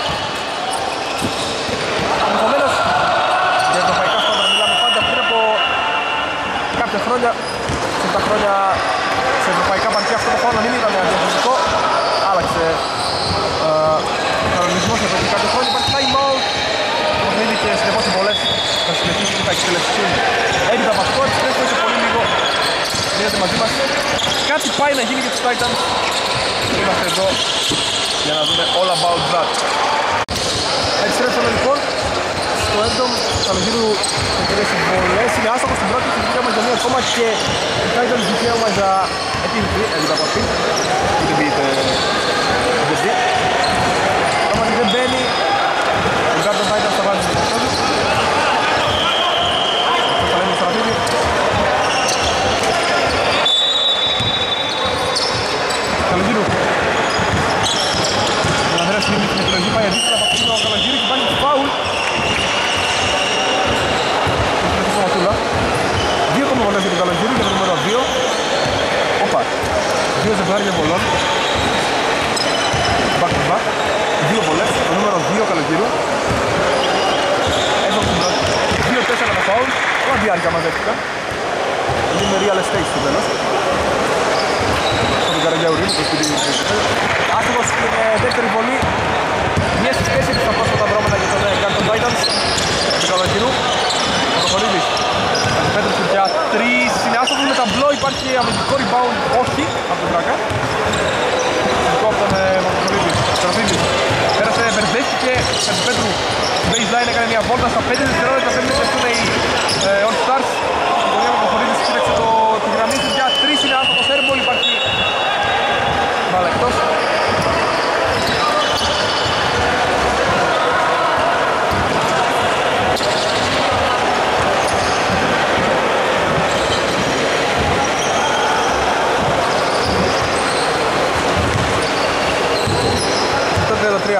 Ενδεχομένως για ευρωπαϊκά στάδια μιλάμε πάντα πριν από κάποια χρόνια. Σε τα χρόνια σε ευρωπαϊκά παρκεία αυτό το χρόνο να μην ήταν διαφορετικό. Άλλαξε ο κανονισμός εδώ και κάποια χρόνια. Υπάρχει time out. Το παιχνίδι και συνεχώς οι βολές θα συνεχίσουν και θα εκτελεστούν. Έπειτα από αυτό, επιστρέφουμε σε πολύ λίγο. Μείνετε μαζί μας. Κάτι πάει να γίνει για τους Titans. Είμαστε εδώ για να δούμε all about that. Επιστρέφουμε λοιπόν στο έντομ. Καλογύρου εκτελέσει βολές. Είναι άστοχος στην πρώτη, στην μας για μία ακόμα και οι Titans δικαίωμα για επίθεση. Έπειτα από αυτή. Μην την πείτε επίθεση. Άμα δεν μπαίνει, ο Garden Titans θα βάλει στην πρώτη. Αυτό θα λέμε στο Ραφίδη. Καλογύρου. Ο Ανδρέας είναι την επιλογή, πάει αντίστοιχα από αυτήν ο Καλογύρου και πάει το φάουλ. Δύο ακόμα βολές για τον Καλογύρου για το νούμερο 2. Όπα, δύο ζευγάρια βολών. Back to back. Δύο βολές, το νούμερο 2 Καλογύρου. Έφαγε την πρώτη. 2-4 τα φάουλ. Όλα διάρκεια μαζεύτηκαν. Είναι real estate στο τέλος. Στον Καραγιαουρίνη, το σπίτι του. Άστοχος στην δεύτερη βολή. Μία στις 4 στα πρόσφατα δρόμενα για τον Garden Titans. Του Καλογύρου. Ο Προχωρίδης. Πέτρος για 3. Είναι άστοχος με ταμπλό. Υπάρχει αμυντικό rebound. Όχι. Από τον Δράκα. Αμυντικό από τον Προχωρίδη. Τροφίδης. Πέρασε, μπερδεύτηκε. Πέτρου. Baseline έκανε μια βόλτα στα 5 δευτερόλεπτα. Πρέπει να τεστούν οι All Stars. Η γωνία με Προχωρίδης κοίταξε τη γραμμή του για 3. Είναι άστοχος. Airball υπάρχει. Βάλε εκτός. Το 4-20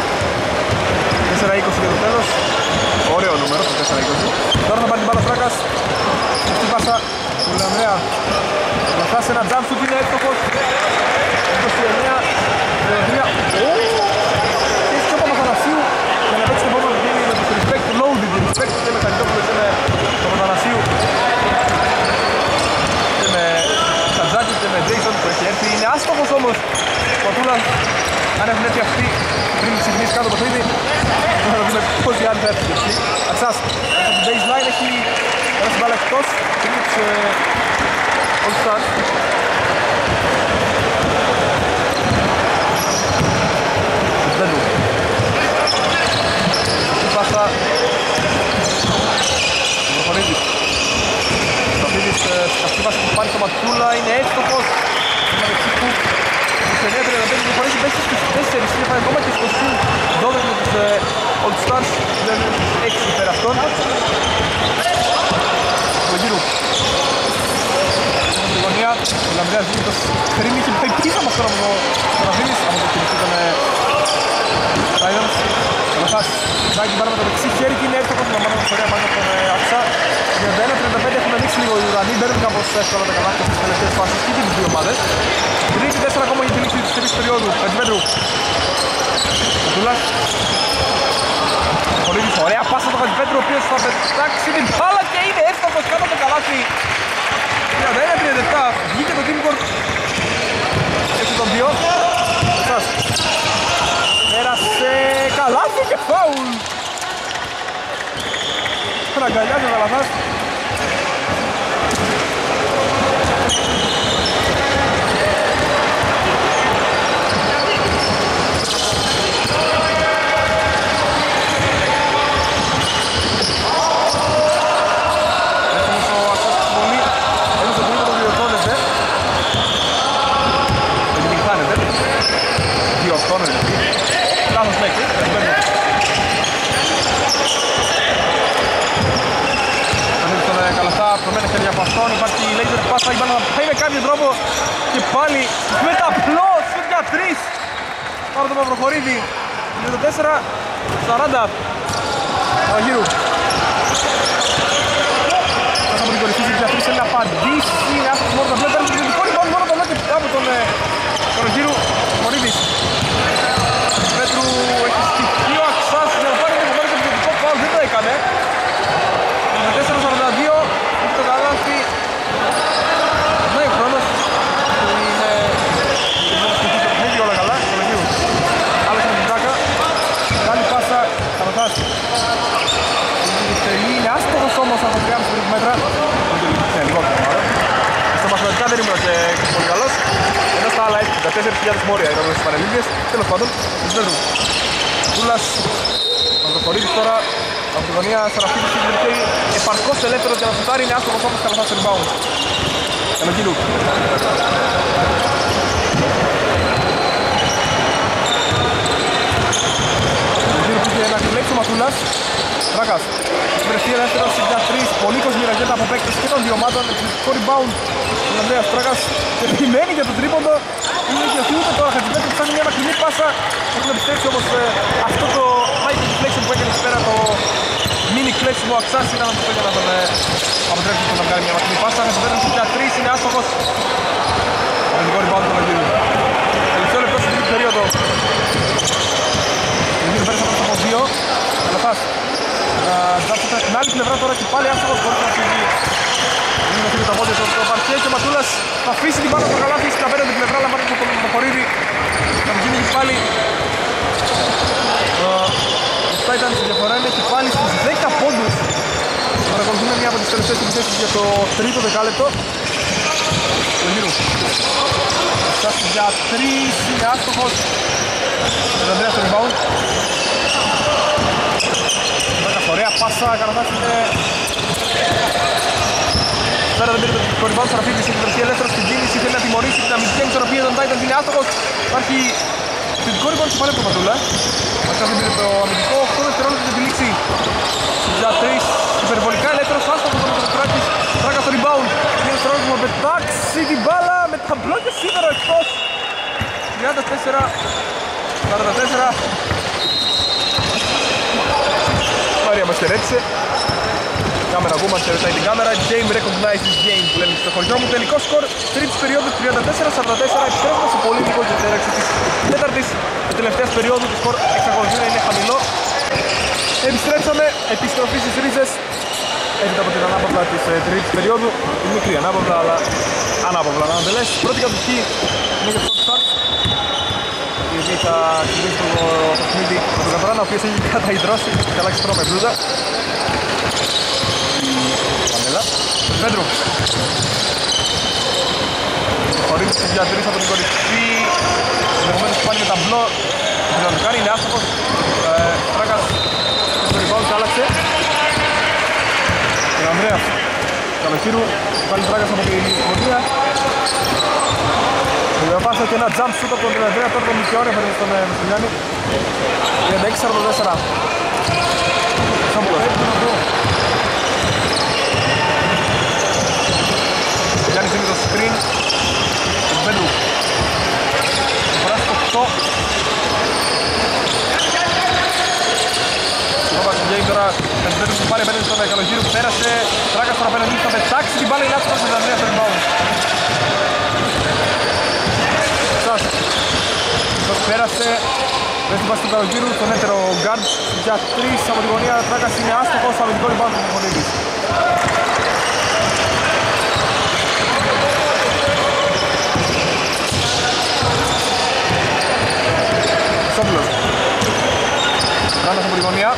για το τέλος. Ωραίο νούμερο το 4-20. Τώρα θα πάρει την μπάλα Στράκας. Αυτή η πάσα του Λανδρέα. Θα φτάσει ένα jump shoot, είναι εύστοχος. 29, 33. Έχει και ο Παπαθανασίου για να παίξει το επόμενο παιχνίδι με τους respect loaded. Respect και με Χαριτόπουλος και με τον Παπαθανασίου. Και με Σαντζάκη και με Jason που έχει έρθει. Είναι άστοχος όμως ο Ατούλας. Αν έχουν έρθει αυτοί πριν ξεκινήσει κάτω το παιχνίδι, θα δούμε πώς οι άλλοι θα έρθουν εκεί. Αξάς, από την baseline έχει ένα μπάλα εκτός και είναι τους All Stars. Κασίβαση που πάρει στο Ματσούλα, είναι εύστοχος. Είναι δεξί που 29-35 διαφορές παίξει στους 4, είναι πάει ακόμα και στο συν 12 με τους All Stars, δεν είναι 6 υπέρ αυτών. Το γύρω. Στη γωνία, ο Λαμβρέας δίνει το screen, είχε πάει πίσω από αυτό από το Ραβίνης, από το κινηθεί τον Titans. Καλαθάς, Ζάκη πάρε με το δεξί χέρι και είναι εύστοχος, να μάθαμε φορέα πάνω από τον Αξά. 31-35 έχουν ανοίξει λίγο οι ουρανοί, μπαίνουν κάπως εύκολα τα καλάθια στις τελευταίες φάσεις και τις δύο ομάδες. Τρίτη 4 ακόμα για τη λήξη της τρίτης περίοδου, Πεντιμέτρου. Ο Τούλας. Χωρίδης, ωραία πάσα το Πεντιμέτρου, ο οποίος θα πετάξει την μπάλα και είναι εύστοχος κάτω από το καλάθι. 31-37, βγήκε το teamwork. Έτσι τον δύο. Σας. Πέρασε καλάθι και φάουλ. Τον αγκαλιάζει ο Καλαθάς. Λάθος λέξη, τον Καλαθά, προμένα χέρια από αυτόν, υπάρχει η laser πάσα, η μπάλα να πάει με κάποιο τρόπο και πάλι με ταπλό, σουτ για 3. Πάρω τον Παυροχωρίδη, 34-40, Παγύρου. Μέσα από την κορυφή για 3 θέλει να απαντήσει, είναι άσχος μόνο τον πλέον, παίρνει το δικό μόνο τον λόγο από τον Παυροχωρίδη, Μωρίδης. Πέτρου έχει στοιχείο Αξάς για να πάρει το επιθετικό φάουλ, δεν το έκανε. 4-42, έχει το καλάθι. Ναι, ο χρόνος που είναι παιχνίδι όλα καλά, το Λεγίου. Άλλος με την τάκα, καλή πάσα, Καλαθάς. Είναι άστοχος όμως από 3,5 μέτρα. Είναι λιγότερο μάλλον. Στα μαθηματικά δεν ήμουν και πολύ καλός. Ενώ στα άλλα 14.000 μόρια ήταν στις Πανελλήνιες. Τέλος πάντων, Πεντιμέτρου. Τούλας, Παυροχωρίδης τώρα, από τη γωνία Σαραφίδης και βρήκε επαρκώς ελεύθερος για να σουτάρει, είναι άστοχος όμως Καλαθάς στο rebound. Καλοκύλου. Καλοκύλου πήγε να κλέψει ο Ματούλας. Τράκας. Βρεθεί ελεύθερος για 3, πολύ κοσμηραγέτα από παίκτες και των δύο ομάδων, εξαιρετικό rebound. Ο Ανδρέας Τράκας επιμένει για το τρίποντο. Είναι και ούτε τώρα Χατζηπέτρου ψάχνει μια μακρινή πάσα. Έχουν επιστρέψει όμως αυτό το high deflection που έκανε πέρα, το mini κλέψιμο Αξάς ήταν να το πει για να τον αποτρέψει να βγάλει μια μακρινή πάσα. Χατζηπέτρου για 3, είναι άστοχος. Αμυντικό rebound του Λαγίου. Τελευταίο λεπτό στην τρίτη περίοδο. Λαγίου πέρασε από το 2. Καλαθάς. Τζάψετε στην άλλη πλευρά τώρα και πάλι άστοχος χωρίς να φύγει. Είναι να φύγει τα πόδια στο παρκέ και ο Ματούλας θα αφήσει την μπάλα στο καλάθι στην απέναντι πλευρά, λαμβάνει το Παυροχωρίδη. Θα βγει και πάλι. Ο Titans η διαφορά είναι και πάλι στους 10 πόντους. Παρακολουθούμε μια από τις τελευταίες επιθέσεις για το τρίτο δεκάλεπτο. Το γύρω. Φτάσει για 3, είναι άστοχος. Ο Ανδρέας στο rebound. Ωραία πάσα, Καλαθάς είναι... Πέρα δεν πήρε το rebound, Σαραφίδης έχει βρεθεί ελεύθερος στην κίνηση, θέλει να τιμωρήσει την αμυντική ανισορροπία των Titans, είναι άστοχος. Υπάρχει θετικό rebound και πάλι από τον Πατούλα. Μάλιστα δεν πήρε το αμυντικό, 8 δευτερόλεπτα για τη λήξη. Για 3, υπερβολικά ελεύθερος, άστοχος από τον Τράκης. Τράκας στο rebound, είναι δευτερόλεπτα να πετάξει την μπάλα με τα μπλόκια σίδερο εκτός. 34-44. Μαρία μας χαιρέτησε. Κάμερα ακούμε, μας χαιρετάει την κάμερα. Game recognizes game που λένε στο χωριό μου. Τελικό σκορ τρίτης περίοδου 34-44. Επιστρέφουμε σε πολύ λίγο για την έρεξη της τέταρτης και τελευταίας περίοδου. Το σκορ εξακολουθεί να είναι χαμηλό. Επιστρέψαμε, επιστροφή στις ρίζες. Έπειτα από την ανάπαυλα της τρίτης περίοδου. Η μικρή ανάπαυλα, αλλά ανάπαυλα να αντελέσει. Πρώτη κατοχή είναι για τους Stars. Οι οποίοι θα ξεκινήσουν το παιχνίδι με τον Κατράνα, ο οποίος έχει καταϊδρώσει και αλλάξει τρόπο με μπλούζα. Η Πανέλα. Πέντρου. Χωρίς τις διατηρήσεις από την κορυφή. Ενδεχομένως πάλι με ταμπλό. Δυναμικάρι είναι άστοχος. Τράκας στο rebound και άλλαξε. Ο Ανδρέας. Καλοχύρου, πάλι Τράκας από την γωνία. Διαβάσα και ένα jump shoot από τον 33, τώρα τον Μικιόνι έφερε στον Μεσογειάννη. 36-44. Σόμπλος. Γιάννης είναι το screen. Μπέντου. Φορά στο 8. Νόβας βγαίνει τώρα. Μπέντου που πάρει απέναντι στον Καλογύρου. Πέρασε. Τράκας τώρα απέναντι. Θα πετάξει την μπάλα. Η λάθος προς την Ανδρέα Περμπάουν. Σας πέρασε. Δεν την πάση του Καλογύρου. Τον έτερο γκάρντ για 3 από τη γωνία. Τράκας είναι άστοχος. Αμυντικό rebound του Μοχονίδης. Σόμπλος. Τράκας από τη γωνία.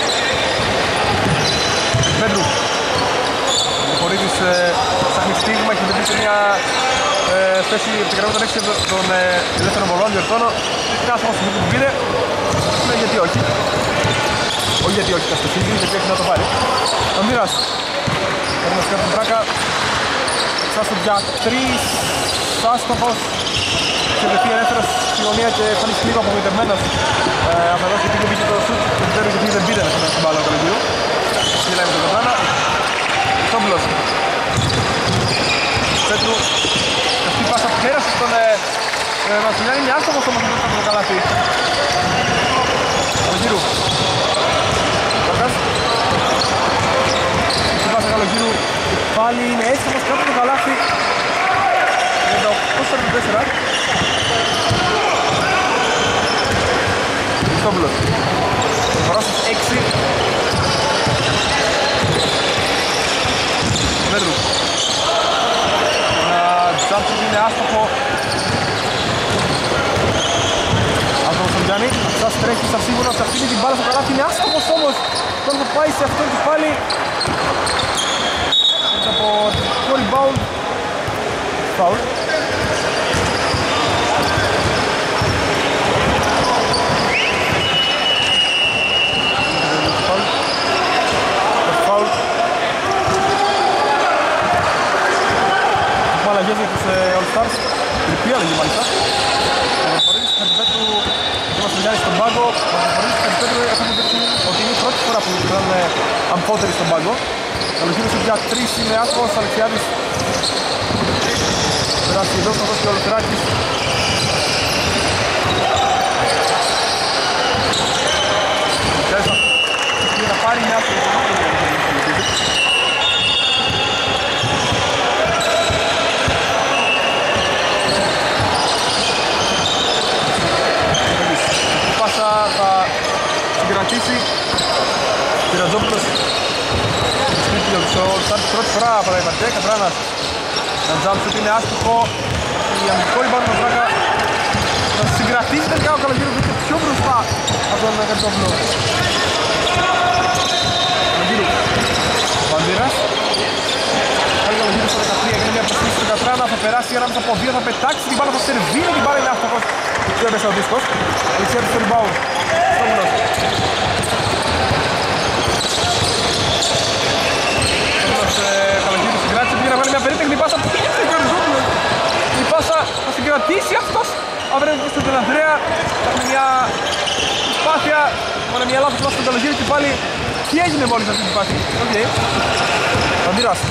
Πέντρου. Ο Μοχονίδης ψάχνει στίγμα. Έχει βρει σε μια θέση επικρατών τον 6 των ελεύθερων βολών. Διορθώνω. Είναι άστοχος που πήρε. Ναι, γιατί όχι. Όχι γιατί όχι, καστοφίζει, γιατί όχι να το πάρει. Αμύρας. Παίρνουμε σκέφτον τον Τράκα. Σάστο για 3. Άστοχος. Και βρεθεί ελεύθερος στη γωνία και φανείς λίγο απογοητευμένος. Αφαιρώς γιατί δεν μπήκε το σουτ. Δεν ξέρω γιατί δεν πήρε να στην μπάλα ο Καλογύρου. Μιλάει με τον Κοντράνα. Σόμπλος. Πέτρου. Αυτή η πάσα πέρασε στον Μασουλιάννη. Είναι άστοχος όμως να το καλάθι. Καλογύρου. Κάρκας. Αυτή η πάσα Καλογύρου. Πάλι είναι έτσι όμως κάτω το καλάθι. 38-44. Χριστόβουλος. Φορά στους 6. Μέτρου. Ένα jump shot είναι άστοχο. Άστοχος τον Γιάννη. Σας τρέχει στα σίγουρα, θα αφήνει την μπάλα στο καλάθι. Είναι άστοχος όμως. Τώρα θα πάει σε αυτόν και πάλι. Από το rebound. Foul. Αλλαγές για τους All-Stars, τριπλή αλλαγή μάλιστα. Ο Μαρφορίδης Χατζηπέτρου και ο Μασουλιάννης στον πάγκο. Ο Μαρφορίδης Χατζηπέτρου έχουμε δείξει ότι είναι η πρώτη φορά που κάνουν αμφότεροι στον πάγκο. Ο Λογύρης για 3 είναι άκρος, Αλεξιάδης περάσει εδώ, θα δώσει ο Ολοφεράκης. Και να πάρει μια άκρος. Θα συγκρατήσει Κυρατζόπουλος στο στάρτ πρώτη φορά από τα υπαρτία Κατράνας. Ένα jump shot είναι άστοχο. Η αμυντικό rebound του Τράκα θα συγκρατήσει τελικά ο Καλογύρου που είναι πιο μπροστά από τον Κατρόπουλο. Καλογύρου Βαντήρας. Πάλι ο Καλογύρου στο 13 έγινε μια προσθήκη του Κατράνα. Θα περάσει ανάμεσα από 2, θα πετάξει την μπάλα, θα σερβίνει την μπάλα, είναι άστοχος. Και έπεσε ο δίσκος. Αλεξιάδης στο rebound. Στόμουλος. Καλογύρου συγκράτησε, πήγε να βγάλει μια περίτεχνη πάσα που πήγε στο Καλογύρου. Η πάσα θα συγκρατήσει αυτός. Απέναντι στον Ανδρέα. Κάνει μια προσπάθεια. Μόνο μια λάθος βάση στον Καλογύρου και πάλι. Τι έγινε μόλις αυτή την πάση. Οκ. Αντίρας.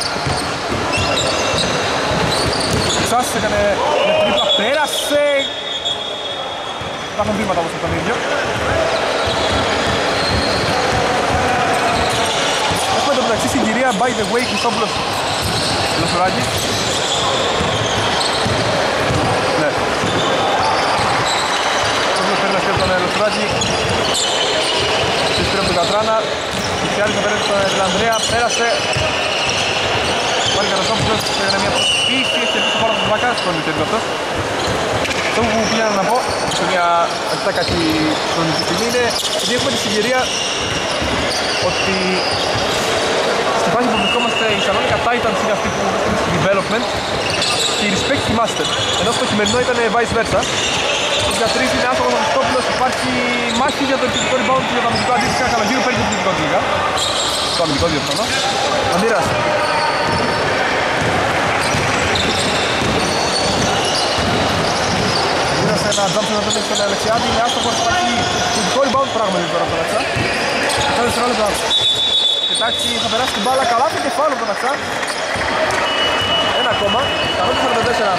Ξάς έκανε μια τρίπλα, πέρασε. Υπάρχουν βήματα όπως τον ίδιο. Έχουμε το μεταξύ συγκυρία by the way Χριστόπουλος Λοσουράκης. Ναι. Χριστόπουλος παίρνει να σκέφτει τον Λοσουράκη. Πήρε από τον Κατράνα. Χριστιάδης θα παίρνει τον Ανδρέα. Πέρασε. Πάλι Κατρασόπουλος έκανε μια προσπίση. Έχει πίσω πάνω από τον Βακάς. Τον μητέρι αυτός. Αυτό που πήγαινα να πω σε μια αρκετά κάτι χρονική στιγμή είναι ότι έχουμε τη συγκυρία ότι στη φάση που βρισκόμαστε η Σαλόνικα Titans είναι αυτή που βρίσκονται στο development και η Respect η Master, ενώ στο χειμερινό ήταν vice versa. Για 3 είναι άστοχος ο Χριστόπουλος, υπάρχει μάχη για το επιθετικό rebound και για το αμυντικό αντίστοιχα. Καλογύρου παίρνει το επιθετικό τελικά. Το αμυντικό διορθώνω. Αντίρας. ένα jump shot να στον Αλεξιάδη, είναι άστοχος, υπάρχει ειδικό rebound πράγματι τώρα από τον Αξά. Αυτά δευτερόλεπτα. Κοιτάξει, θα περάσει την μπάλα καλά και κεφάλαιο από τον Αξά. Ένα ακόμα, 40-44.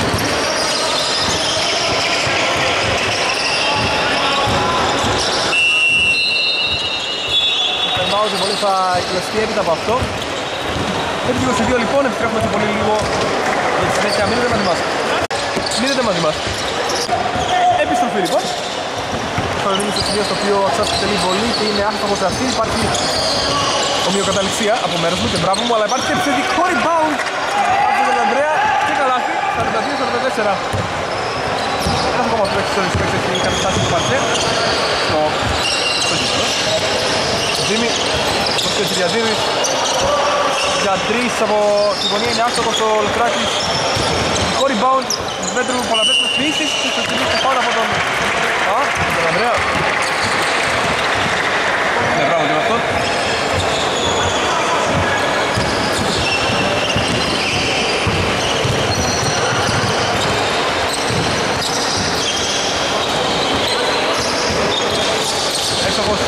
Timeout, η βολή θα εκλωστεί έπειτα από αυτό. Με τις 22 λοιπόν, επιστρέφουμε σε πολύ λίγο για τη συνέχεια. Μείνετε μαζί μας. Μείνετε μαζί μας. Επιστροφή λοιπόν. Θα δίνει στο σημείο στο οποίο αξιάζει τελεί βολή και είναι άστοχος σε αυτή. Υπάρχει ομοιοκαταληξία από μέρος μου και μπράβο μου, αλλά υπάρχει και επιθετικό rebound από τον Ανδρέα και καλάθι, 42-44. Ένας ακόμα στους παίκτες έχει καταστάσει του Παρτέ. Στο γήπεδο. Δήμη, ο Σκετσιριαδίδης για 3 από τη γωνία, είναι άστοχος ο Λεκτράκης. Επιθετικό rebound του Πέτρου, πολλαπλές προσποιήσεις και στο σημείο στο πάνω από τον Ανδρέα. Ναι, μπράβο και με αυτόν. Έξοχος.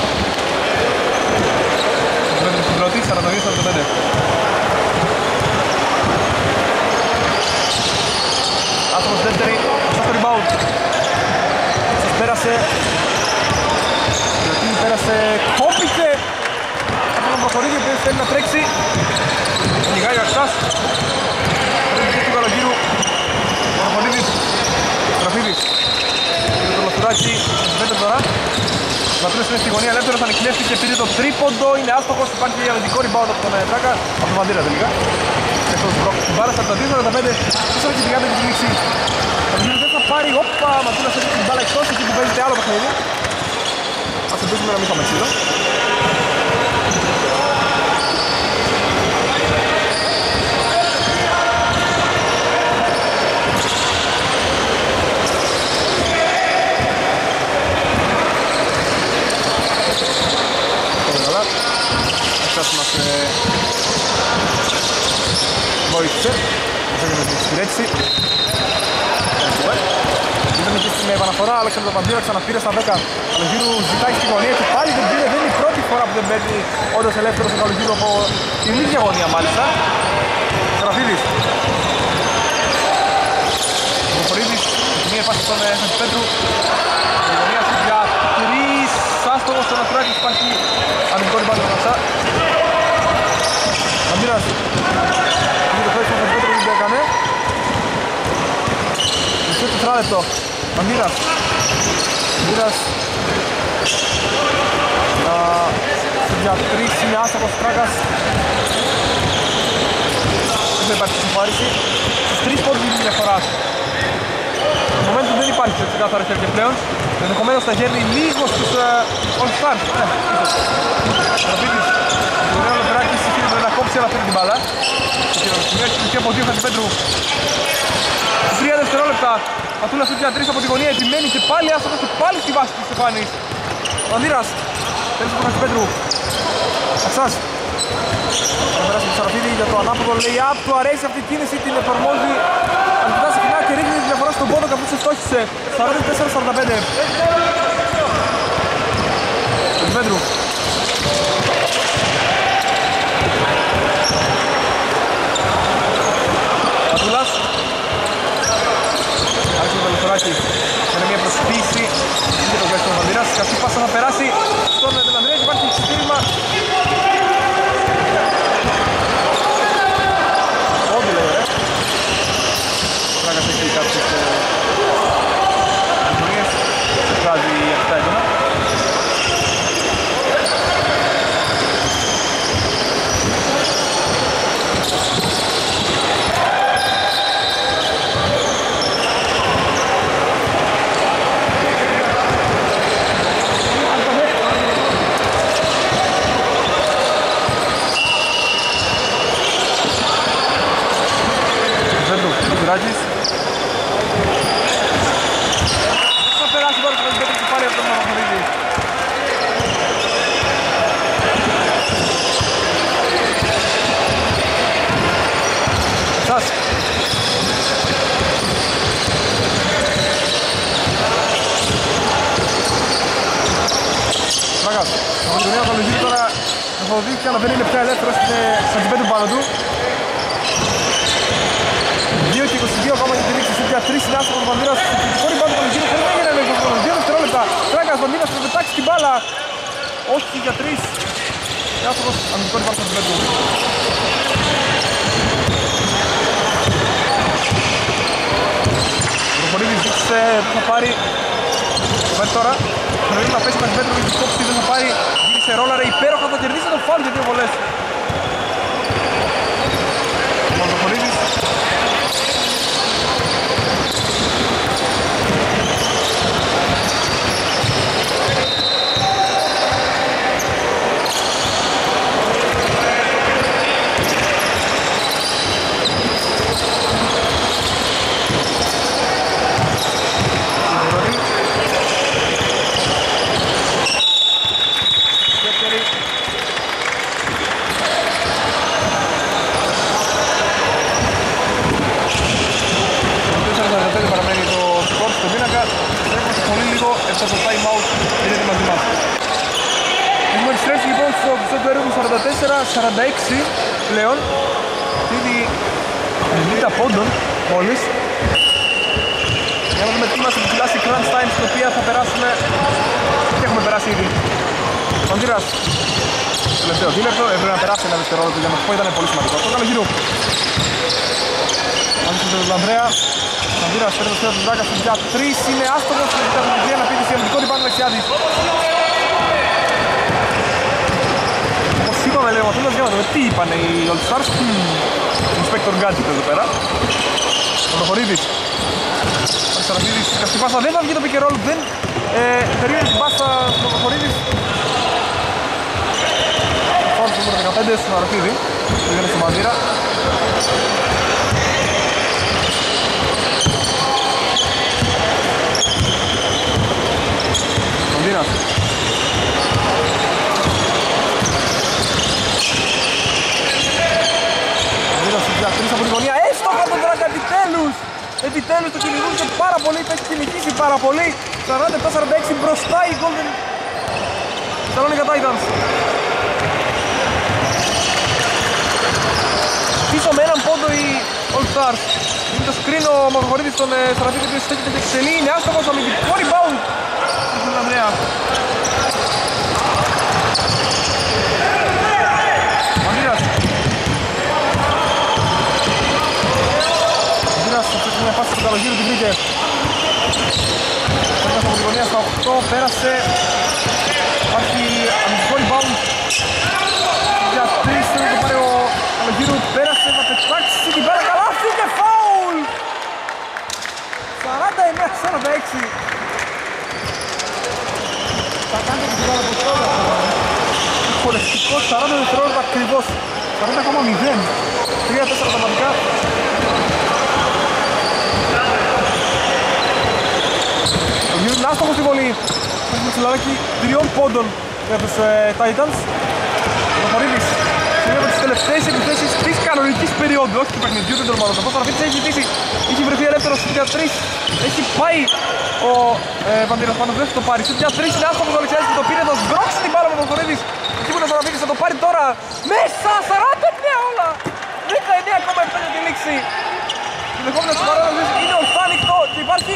Βέβαια στην πρώτη, 42-45. Άστοχος δεύτερη, στο rebound. Σας πέρασε. Γιατί πέρασε, κόπηκε από τον Προχωρίδη, ο οποίος θέλει να τρέξει. Κυνηγάει ο Αξάς. Πρέπει του Καλογύρου. Ο Προχωρίδης. Γραφίδης. Και το Λοθουράκι. Πέντε τώρα. Βατρούς είναι στη γωνία ελεύθερος, ανοιχτεύτηκε και πήρε το τρίποντο. Είναι άστοχος, υπάρχει αμυντικό rebound από τον Τράκα. Από τον Βαντήρα τελικά. Στην μπάλα στα 42-45. Πώς έρχεται η γάτα και τη λήξη. Δεν θα πάρει, όπα, Ματούλας έχει την μπάλα εκτός, εκεί που παίζεται άλλο παιχνίδι. Ας ελπίσουμε να μην πάμε ξύλο. Πολύ καλά. Αυτός μας βοήθησε. Αυτό και με την εξυπηρέτηση. Είδαμε και στην επαναφορά, Αλέξανδρο Παντήρα ξαναπήρε στα 10. Καλογύρου ζητάει στη γωνία και πάλι δεν πήρε, δεν είναι η πρώτη φορά που δεν παίρνει όντως ελεύθερος ο Καλογύρου από την ίδια γωνία μάλιστα. Γραφίδης. Ο Φορίδης, μία επάση στον Πέτρου. Η γωνία σου για 3, άστοχος στον Αστράκης, υπάρχει αμυντικό rebound από αυτά. Παντήρας. Είναι το φέξιμο στον Πέτρου που δεν έκανε. Μισό τετράλεπτο. Μαντήρας. Μαντήρας. Για 3 είναι άστοχος Τράκας. Δεν υπάρχει συμφάριση. Στους 3 πόντους είναι διαφορά. Στο momentum δεν υπάρχει σε ξεκάθαρο χέρι και πλέον. Ενδεχομένως θα γέρνει λίγο στους All Stars. Ραπίδης. Ο Ρέων Λεπράκης πρέπει να κόψει αλλά φέρει την μπάλα. Και από 2 Χατζηπέτρου. 3 δευτερόλεπτα. Ματούλας του για 3 από τη γωνία, επιμένει και πάλι άστοχος και πάλι στη βάση του Στεφάνης. Ο Ανδύρας. Τέλος του Χατζηπέτρου. Αξάς. Θα περάσει το Σαραφίδη για το ανάποδο lay-up. Του αρέσει αυτή η κίνηση, την εφαρμόζει αρκετά συχνά και ρίχνει τη διαφορά στον πόδο καθώς στόχισε. 44-45. Χατζηπέτρου. Ματούλας. Άρχισε το Λουθωράκι. Είναι μια προσποίηση. Και το βγάζει τον Βαντήρας. Και αυτή η πάσα θα περάσει στον Δελανδρέα και υπάρχει ξυπήρημα. Πόντι λέει ρε. Τράκας έχει κάποιες συμφωνίες. Βγάζει αυτά έντονα. γωνία, ο Καλογύρου τώρα καθοδοτήθηκε, αλλά δεν είναι πια ελεύθερος, είναι στα 5 πάνω του. 2 και 22 ακόμα για τη λήξη, σε πια 3 είναι άστοχος ο Βανδύρας, στο κριτικό rebound του Καλογύρου, χωρίς να γίνει ένα χρόνο, 2 δευτερόλεπτα, Τράκας, Βανδύρας θα πετάξει την μπάλα, όχι για 3, και άστοχος, αμυντικό rebound στο 5 του. Ο Προχωρίδης δείξε που θα πάρει, πάρει τώρα, πρέπει να πέσει με 5 μέτρους, έχει κόψει, δεν θα πάρει, γύρισε ρόλαρε, υπέροχα, θα κερδίσει το φάουλ για 2 βολές. Ο Προχωρίδης το time out είναι έτοιμο μαζί μας. Έχουμε επιστρέψει λοιπόν στο πισό του έργου 44-46 πλέον. Ήδη 90 πόντων μόλις. Για να δούμε τι μας επιφυλάσσει η crunch time στην οποία θα περάσουμε και έχουμε περάσει ήδη. Βανδύρας, τελευταίο δίλεπτο, έπρεπε να περάσει ένα δευτερόλεπτο για να μας πω, ήταν πολύ σημαντικό. Αυτό Καλογύρου. Άντρες τον Ανδρέα. Βανδύρας παίρνει το στέλνο του Δράκας για 3, είναι άστοχος και θα την κυρία να πει σε αμυντικό rebound Λεξιάδης. Όπως είπαμε λέω, θέλοντας για να δούμε τι είπανε οι All Stars. Inspector Gadget εδώ πέρα. Ο Προχωρίδης. Ο Σαραφίδης στη πάσα δεν θα βγει το pick and roll, δεν περίμενε την πάσα στον Προχωρίδης. Φάουλ στο νούμερο 15 στον Αραφίδη, πήγαινε στο Βανδύρα. Βανδύρας. Βανδύρας για 3 από τη γωνία, έστοχα τον Δράκα, επιτέλους! Επιτέλους το κυνηγούσε πάρα πολύ, το έχει κυνηγήσει πάρα πολύ. 47-46 μπροστά η Golden Thessaloniki Titans. Πίσω με έναν πόντο οι All Stars. Είναι το screen ο Μαυροχωρίδης στον Σαραφίδη που στέκεται και εξελεί, είναι άστοχος, αμυντικό rebound στον Ανδρέα. Βανδύρας. Βανδύρας θα φτιάξει μια φάση στον Καλογύρου, την βρήκε. Πέρασε από τη γωνία στα 8, πέρασε. Υπάρχει αμυντικό rebound για 3, θέλει να το πάρει ο Καλογύρου, πέρασε, θα πετάξει την πέρα, καλά, φύγε φάουλ! 49-46. Θα κάνει την πέρα από τώρα. Χορευτικό 40 δευτερόλεπτα ακριβώς. 40,0. 3-4 πραγματικά. Ο Γιούρ είναι άστοχος στη βολή. Έχουμε τσιλαράκι 3 πόντων για τους Titans. Ο Προχωρίδης σε μία από τις τελευταίες επιθέσεις της κανονικής περίοδου, όχι του παιχνιδιού, δεν τολμάω να το πω. Σαραφίτης έχει ζητήσει, έχει βρεθεί ελεύθερος στους 3, έχει πάει ο Βανδύρας πάνω, δεν θα το πάρει. Στους 3 είναι άστοχος ο Αλεξιάδης που το πήρε, θα σβρώξει την μπάλα με τον Προχωρίδης. Εκεί που είναι ο Σαραφίτης θα το πάρει τώρα, μέσα, 49 όλα! 19,7 για τη λήξη. Η δεχόμενη της παράδοσης είναι ορθά ανοιχτό και υπάρχει...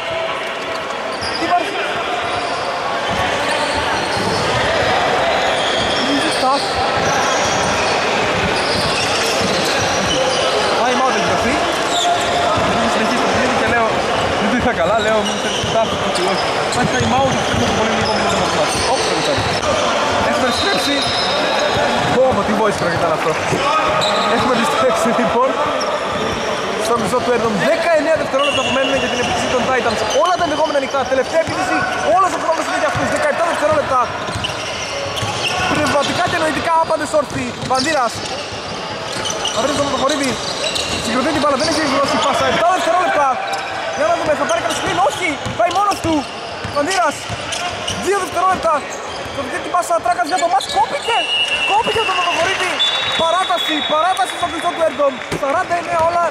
Time out έχει δοθεί. Έχει συνεχίσει το παιχνίδι και λέω δεν το είχα καλά, λέω μην θέλεις το τάφι και όχι. Υπάρχει time out και πρέπει πολύ λίγο με το μαθημάς. Ωπ, το μετάρει. Έχουμε επιστρέψει. Πω, τι voice crack ήταν αυτό. Έχουμε επιστρέψει λοιπόν στο μισό του έργου. 19 δευτερόλεπτα που μένουν για την επίθεση των Titans. Όλα τα ενδεχόμενα ανοιχτά. Τελευταία επίθεση, όλος ο χρόνος είναι για αυτούς. 17 δευτερόλεπτα. Πνευματικά και νοητικά άπαντες όρθιοι. Βανδύρας. Θα βρει τον Προχωρίδη. Συγκροτεί την μπάλα, δεν έχει εκδηλώσει πάσα. 7 δευτερόλεπτα. Για να δούμε, θα πάρει κάποιο screen. Όχι, πάει μόνος του. Βανδύρας. 2 δευτερόλεπτα. Θα βρει την πάσα Τράκας για το μάτς. Κόπηκε τον Προχωρίδη. Παράταση στο κλειστό του Έρντον. 49 όλα.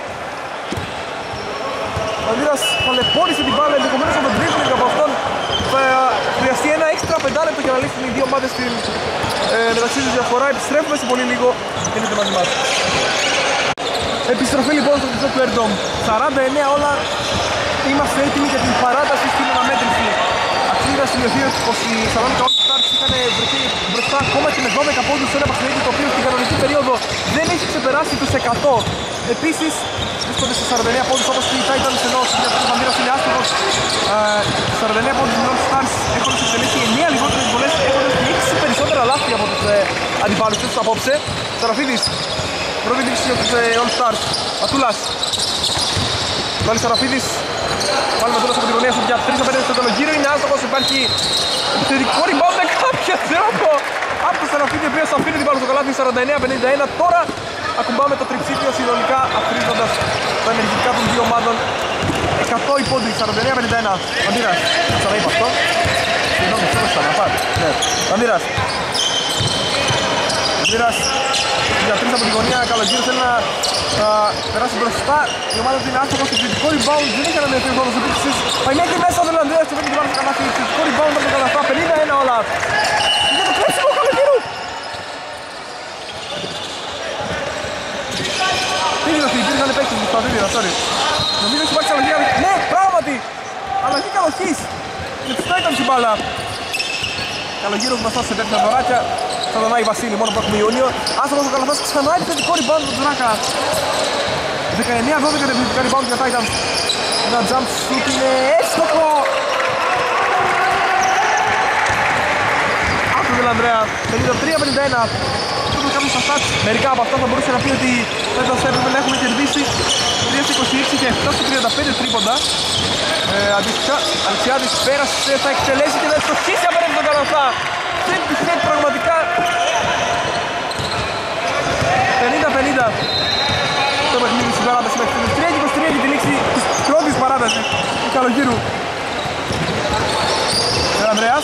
Βανδύρας ταλαιπώρησε την μπάλα, ενδεχομένως να τον τρίχνει και από αυτόν θα χρειαστεί ένα έξτρα 5 λεπτό για να λύσουν οι δύο ομάδες στην μεταξύ τους διαφορά. Επιστρέφουμε σε πολύ λίγο και είναι μαζί μας. Επιστροφή λοιπόν στο κλειστό του Air-Dome. 49 όλα. Είμαστε έτοιμοι για την παράταση στην αναμέτρηση. Αξίζει να σημειωθεί ότι οι Σαλόνικα All Stars είχαν βρεθεί μπροστά ακόμα και με 12 πόντους σε ένα παιχνίδι το οποίο στην κανονική περίοδο δεν έχει ξεπεράσει τους 100. Επίσης βρίσκονται σε 49 πόντους όπως και οι Titans, ενώ ο Βανδύρας είναι άστοχος. 49 πόντους οι All Stars έχουν εξελίξει 9 λιγότερες βολές, έχοντας και 6 περισσότερα λάθη από τους αντιπάλους τους απόψε. Σαραφίδης, πρώτη δείξη για τους All Stars. Ατούλας. Βάλει Σαραφίδης. Πάλι με τούλας από την γωνία σου για 3 απέναντι στο τέλος γύρο. Είναι άστοχος, υπάρχει επιθετικό rebound με κάποιο τρόπο από το Σαραφίδη, ο οποίος αφήνει την μπάλα στο καλάθι 49-51. Τώρα ακουμπάμε το τριψήφιο συνολικά, αφρίζοντας τα ενεργητικά των δύο ομάδων. 100 οι πόντοι, 49-51. Βανδύρας, ξαναείπα αυτό. Συγγνώμη, αυτό το ξαναπάρει. Ναι, Βανδύρας. Βανδύρας για 3 από την γωνία, Καλογύρου θέλει να περάσει μπροστά. Η ομάδα του είναι άστοχος, επιθετικό rebound, δεν είχε ανανεωθεί ο χρόνος επίθεσης. Πάει μέχρι μέσα ο Δελανδρέας και φέρνει την μπάλα στο καλάθι. Επιθετικό rebound από το καλαθά, 51 όλα. Για το κλέψιμο Καλογύρου. Υπήρχαν παίκτες του Παδίδηρα, sorry. Νομίζω ότι υπάρχει αλλαγή. Ναι, πράγματι! Αλλαγή καλοχής. Και τους Titans την μπάλα. Καλογύρος μπροστά σε τέτοια δωράκια. Θα τον Άγι Βασίλη, μόνο που έχουμε Ιούνιο. Άστοχος ο Καλαθάς, ξανά επιθετικό rebound από τον Δράκα. 19-12 επιθετικά rebound για Titans. Ένα jump shoot είναι εύστοχο. Από τον Δελανδρέα. 53-51. Κάποιους στα stats, μερικά από αυτά θα μπορούσε να πει ότι Titans έπρεπε να έχουν κερδίσει 3-26 και 7-35 τρίποντα. Αντίστοιχα, Αλεξιάδης πέρασε, θα εκτελέσει και θα ευστοχίσει απέναντι στον Καλαθά. Δεν τυχαίνει πραγματικά. 50-50 το παιχνίδι στην παράταση μέχρι την 3-23 για τη λήξη της πρώτης παράτασης του Καλογύρου. Ανδρέας.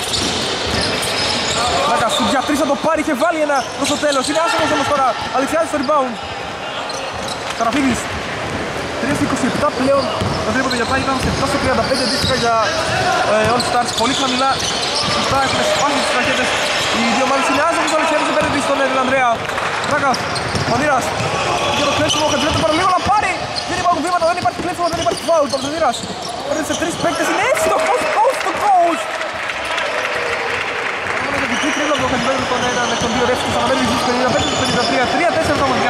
Δράκας για 3 θα το πάρει και βάλει ένα προς το τέλος. Είναι άσχημος όμως τώρα. Αλεξιάδης στο rebound. Σαραφίδης. 3-27 πλέον το τρίποντο για Titans, 7-35 αντίστοιχα για All Stars. Πολύ χαμηλά. Σωστά έχουν σπάσει τις ρακέτες. Οι δύο ομάδες είναι άσχημος. Ο Αλεξιάδης επένδυε στον Ανδρέα. Δράκας. Μανδύρας. Για το κλέψιμο ο Χατζηλέτου παραλίγο να πάρει. Δεν υπάρχουν βήματα, δεν υπάρχει κλέψιμο, δεν υπάρχει φάουλ. Ο Μανδύρας. Παίρνει σε 3 παίκτες. Είναι έτσι το coast to coast. Τι κρύβει από το Χατζηλέτου τον ένα με τον δύο ρεύστος. Αναμένει στους 55-53. 3-4 πραγματικά.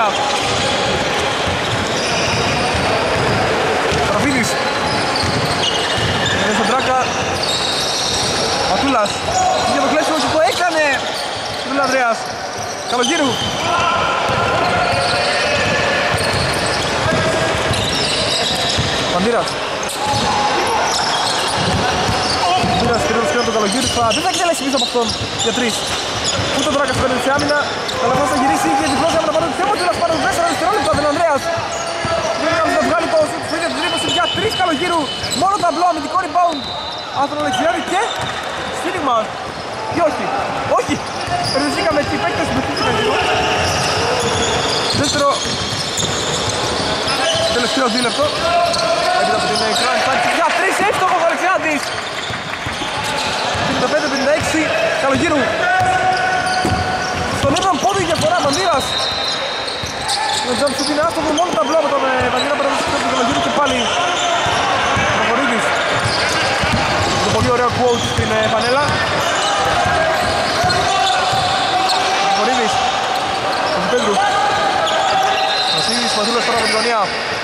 Σαραφίδης. Είναι στον Τράκα. Ματούλας. Για το κλέψιμο και το έκανε. Του Ανδρέας. Καλογύρου. Παντήρας. Παντήρας κυρίως και τον Καλογύρου. Δεν θα εκτελέσει πίσω από αυτόν για 3. Ούτε ο Δράκας παίρνει σε άμυνα. Καλαφάς θα γυρίσει και διπλώσει άμυνα πάνω του θέμα. Τίλας πάνω του 4 δευτερόλεπτα. Δεν Ανδρέας. Θα βγάλει το φύγει του τρίπωση για 3 Καλογύρου. Μόνο ταμπλό, αμυντικό rebound. Άθρο Αλεξιάδη και στήριγμα. Ή όχι. Όχι. Περνηθήκαμε εκεί, παίκτες με φύγει λίγο. Δεύτερο. Τελευταίο δίλεπτο. Έπειτα από την κράνη τάξη. Για 3 εύστοχος ο Αλεξιάδης. 55-56. Καλογύρου. Στον έναν πόδι διαφορά Μαντήρας. Ο jump shoot είναι άστοχο, μόνο τα μπλό από τον Βαγγίνα παραδόσεις του Καλογύρου και πάλι Προχωρίδης. Το πολύ ωραίο quote στην πανέλα. Προχωρίδης. Ο Πέτρου. Βασίλης Μαζούλας τώρα από την γωνία.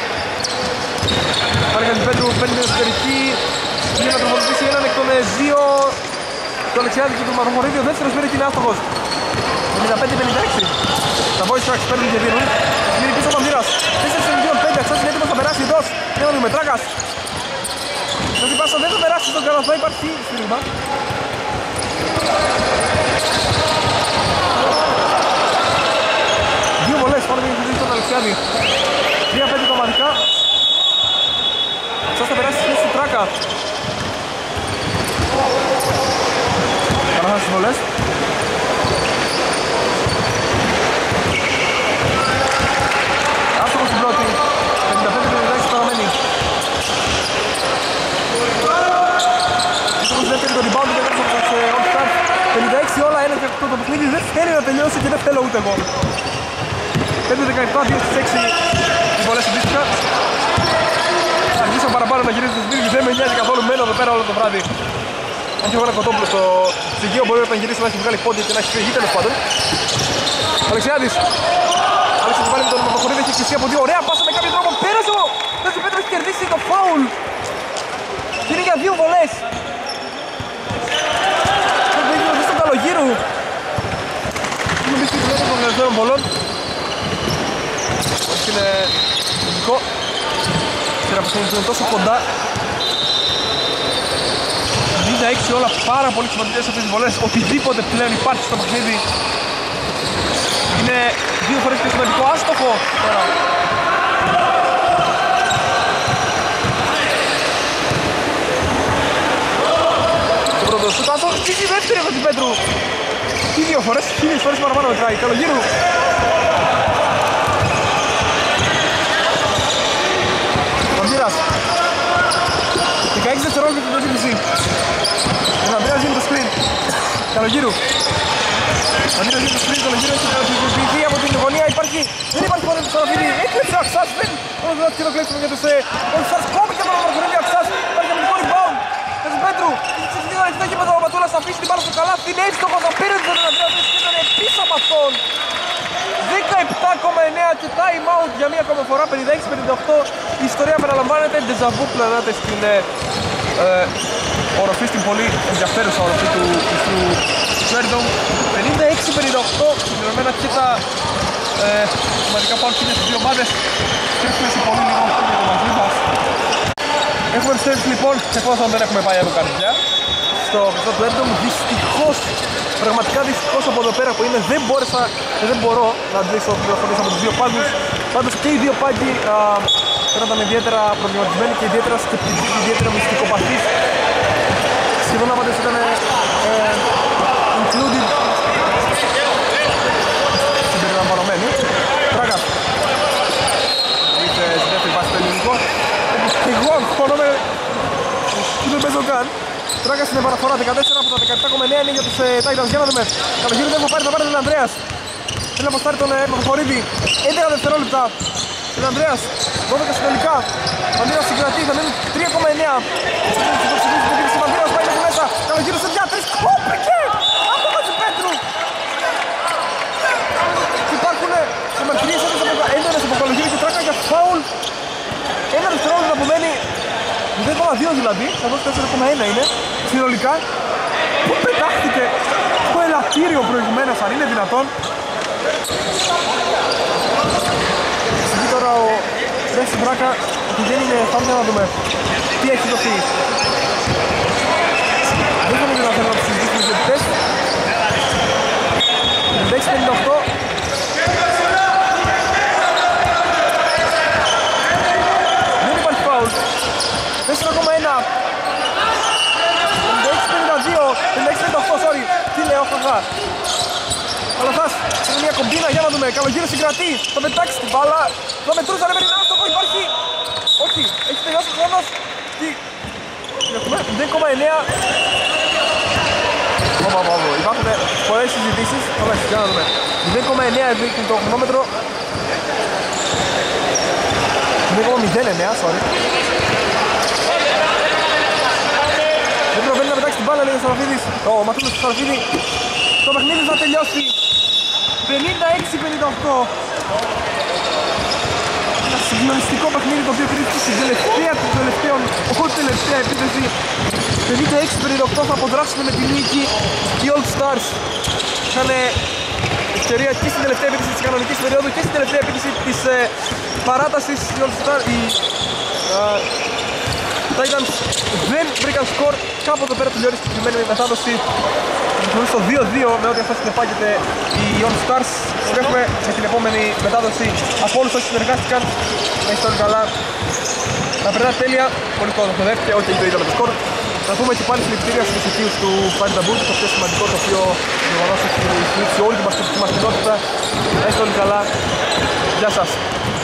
Πάλι για την Πέτρου, παίρνει την εσωτερική. Για να τροφοδοτήσει έναν εκ των δύο. Το Αλεξιάδη και του Προχωρίδη, ο δεύτερος πήρε και είναι άστοχος. 55-56. Τα voice tracks παίρνουν και δίνουν. Μείνει πίσω ο Μανδύρας. 4-5, αυτός είναι έτοιμος να περάσει εντός. Για να δούμε, Τράκας. ଯଦି πάσα δεν θα περάσει στον Καλαθά, υπάρχει στήριγμα. Δύο βολές πάνω για τον Αλεξιάδη. 3-5 κομματικά. Αυτός θα περάσει στη θέση του Τράκα. Καλαθά στις βολές. Άστοχος στην πρώτη. 55-56 παραμένει. Άστοχος δεύτερη, το rebound και παιχνίδι δεν θέλει να τελειώσει και δεν θέλω ούτε εγώ. 5-17, 2-6 οι βολές συμπίστηκα. Θα αρχίσω παραπάνω να γυρίζω στις μπίργκες, δεν με νοιάζει καθόλου, μένω εδώ πέρα όλο το βράδυ. Αν και έχω ένα κοτόπουλο στο ψυγείο, μπορεί όταν γυρίσει να έχει βγάλει πόδια και να έχει φύγει, τέλος πάντων. Αλεξιάδης. Άλεξε πάλι με τον Παπαχωρίδη, έχει εκκλησία από δύο. Ωραία πάσα με κάποιο τρόπο. Πέρασε ο Πέτρος, έχει κερδίσει το φάουλ. Και είναι για δύο βολές. Δεν έχει δει στον Καλογύρου. Έχουμε μπει στη γυναίκα των ελευθέρων βολών. Όχι είναι λογικό. Ξέρετε πως είναι τόσο κοντά. 96 όλα πάρα πολύ σημαντικές αυτές τις βολές. Οτιδήποτε πλέον υπάρχει στο παιχνίδι είναι δύο φορές πιο σημαντικό. Άστοχο τώρα. Το πρώτο σου τάσο και η δεύτερη από την Πέτρου. Τι δύο φορές, 1000 φορές παραπάνω μετράει. Καλογύρου. Παμπύρας. 16 δευτερόλεπτα και την προσήλυση. Ο Ανδρέας γίνει το screen. Καλογύρου. Ο Ανδρέας γίνει το screen, Καλογύρου έχει καταπληκτική από την γωνία. Δεν υπάρχει μόνο του Σαραφίδη. Έκλεψε ο Αξάς, δεν δόθηκε το κλέψιμο για τους Όλσαρς. Κόβει και τον Μαρκουρίδη Αξάς. Υπάρχει αμυντικό rebound. Για τους Πέτρου. Έχει ξεφύγει το ανοιχτό γήπεδο. Ο Ματούλας θα αφήσει την μπάλα στο καλάθι. Είναι εύστοχος, θα πήρε τον Ανδρέας και ήταν πίσω από αυτόν. 17,9 και time out για μία ακόμα φορά. 56-58. Η ιστορία επαναλαμβάνεται. Ντεζαβού πλανάται στην οροφή, στην πολύ ενδιαφέρουσα οροφή του Σέρντομ. 56-58. Συμπληρωμένα και τα σημαντικά πάνω στις δύο ομάδες. Έχουμε σε πολύ λίγο για το μαζί μας. Έχουμε επιστρέψει λοιπόν, εφόσον δεν έχουμε πάει από καρδιά, στο πιστό του Έντομ. Δυστυχώς, πραγματικά δυστυχώς από εδώ πέρα που είναι, δεν μπόρεσα και δεν μπορώ να αντλήσω πληροφορίες από τους δύο πάγκους. Πάντως και οι δύο πάγκοι ήταν ιδιαίτερα προβληματισμένοι και ιδιαίτερα σκεπτικοί και ιδιαίτερα μυστικοπαθείς. Σχεδόν άπαντες ήταν included συμπεριλαμβανομένοι. Τράκας. Ήρθε στη δεύτερη βάση στο ελληνικό. Εγώ αγχώνομαι που δεν παίζω καν. Τράκας είναι παραφορά 14 από τα 17,9 είναι για τους Titans. Για να δούμε. Καλογύρου δεν θα πάρει τον Ανδρέας. Θέλει να αποστάρει τον Παπαχωρίδη. 11 δευτερόλεπτα. Τον Ανδρέας. 12 συνολικά. Ο Ανδρέας συγκρατεί. Θα μείνει 3,9. Ο Ανδρέας πάει μέχρι μέσα. Καλογύρου σε 2-3. Κόπηκε! Αυτό το Πέτρου. Και υπάρχουν συμμετρίες έντονες από Καλογύρου και Τράκα για φάουλ. Ένα δευτερόλεπτο που μένει 0,2 δηλαδή, καθώς 4,1 είναι συνολικά. Πού πετάχτηκε το ελαττήριο προηγουμένως, αν είναι δυνατόν. Εξηγεί τώρα ο Ρέσης Μπράκα ότι δεν είναι φάουλ, για να δούμε τι έχει δοθεί. Δεν θα μην θέλω να το συζητήσουμε για τις 56-58. Δεν υπάρχει φάουλ. 4,1. 56-52. 56-58, sorry. Τι λέω, χαχά. Καλαθάς, είναι μια κομπίνα, για να δούμε. Καλογύρου συγκρατεί. Θα πετάξει την μπάλα. Θα μετρούσε, ρε περινά, στο υπάρχει. Όχι, έχει τελειώσει ο χρόνος. Τι. 0,9. Υπάρχουν πολλές συζητήσεις. Ωραία, για να δούμε. 0,9 δείχνει το χρονόμετρο. 0,09, sorry. Δεν προβαίνει να πετάξει την μπάλα, λέει ο Σαραφίδης. Ο Ματούλος του Σαραφίδη. Το παιχνίδι θα τελειώσει. 56-58. Ένα συγκλονιστικό παιχνίδι το οποίο κρίθηκε στην τελευταία των τελευταίων, όχι τελευταία επίθεση. 56-58 θα αποδράσουν με τη νίκη. Οι All Stars είχαν ευκαιρία και στην τελευταία επίθεση της κανονικής περίοδου και στην τελευταία επίθεση της παράτασης. Οι All Stars, οι Titans δεν βρήκαν σκορ. Κάπου εδώ πέρα τελειώνει στη συγκεκριμένη μετάδοση. Στο 2-2 με ό,τι αυτό συνεπάγεται οι All Stars. Έχουμε με την επόμενη μετάδοση από όλους όσοι συνεργάστηκαν. Να είστε όλοι καλά. Να περνάτε τέλεια. Πολύ κόσμο το δέχτηκε, όχι το είδαμε το σκορ. Να πούμε και πάλι συλληπιτήρια στους οικείους του Fight the Bull, το πιο σημαντικό, το οποίο γεγονός έχει στηρίξει όλη την μπασκετική μας κοινότητα. Να είστε όλοι καλά. Γεια σας.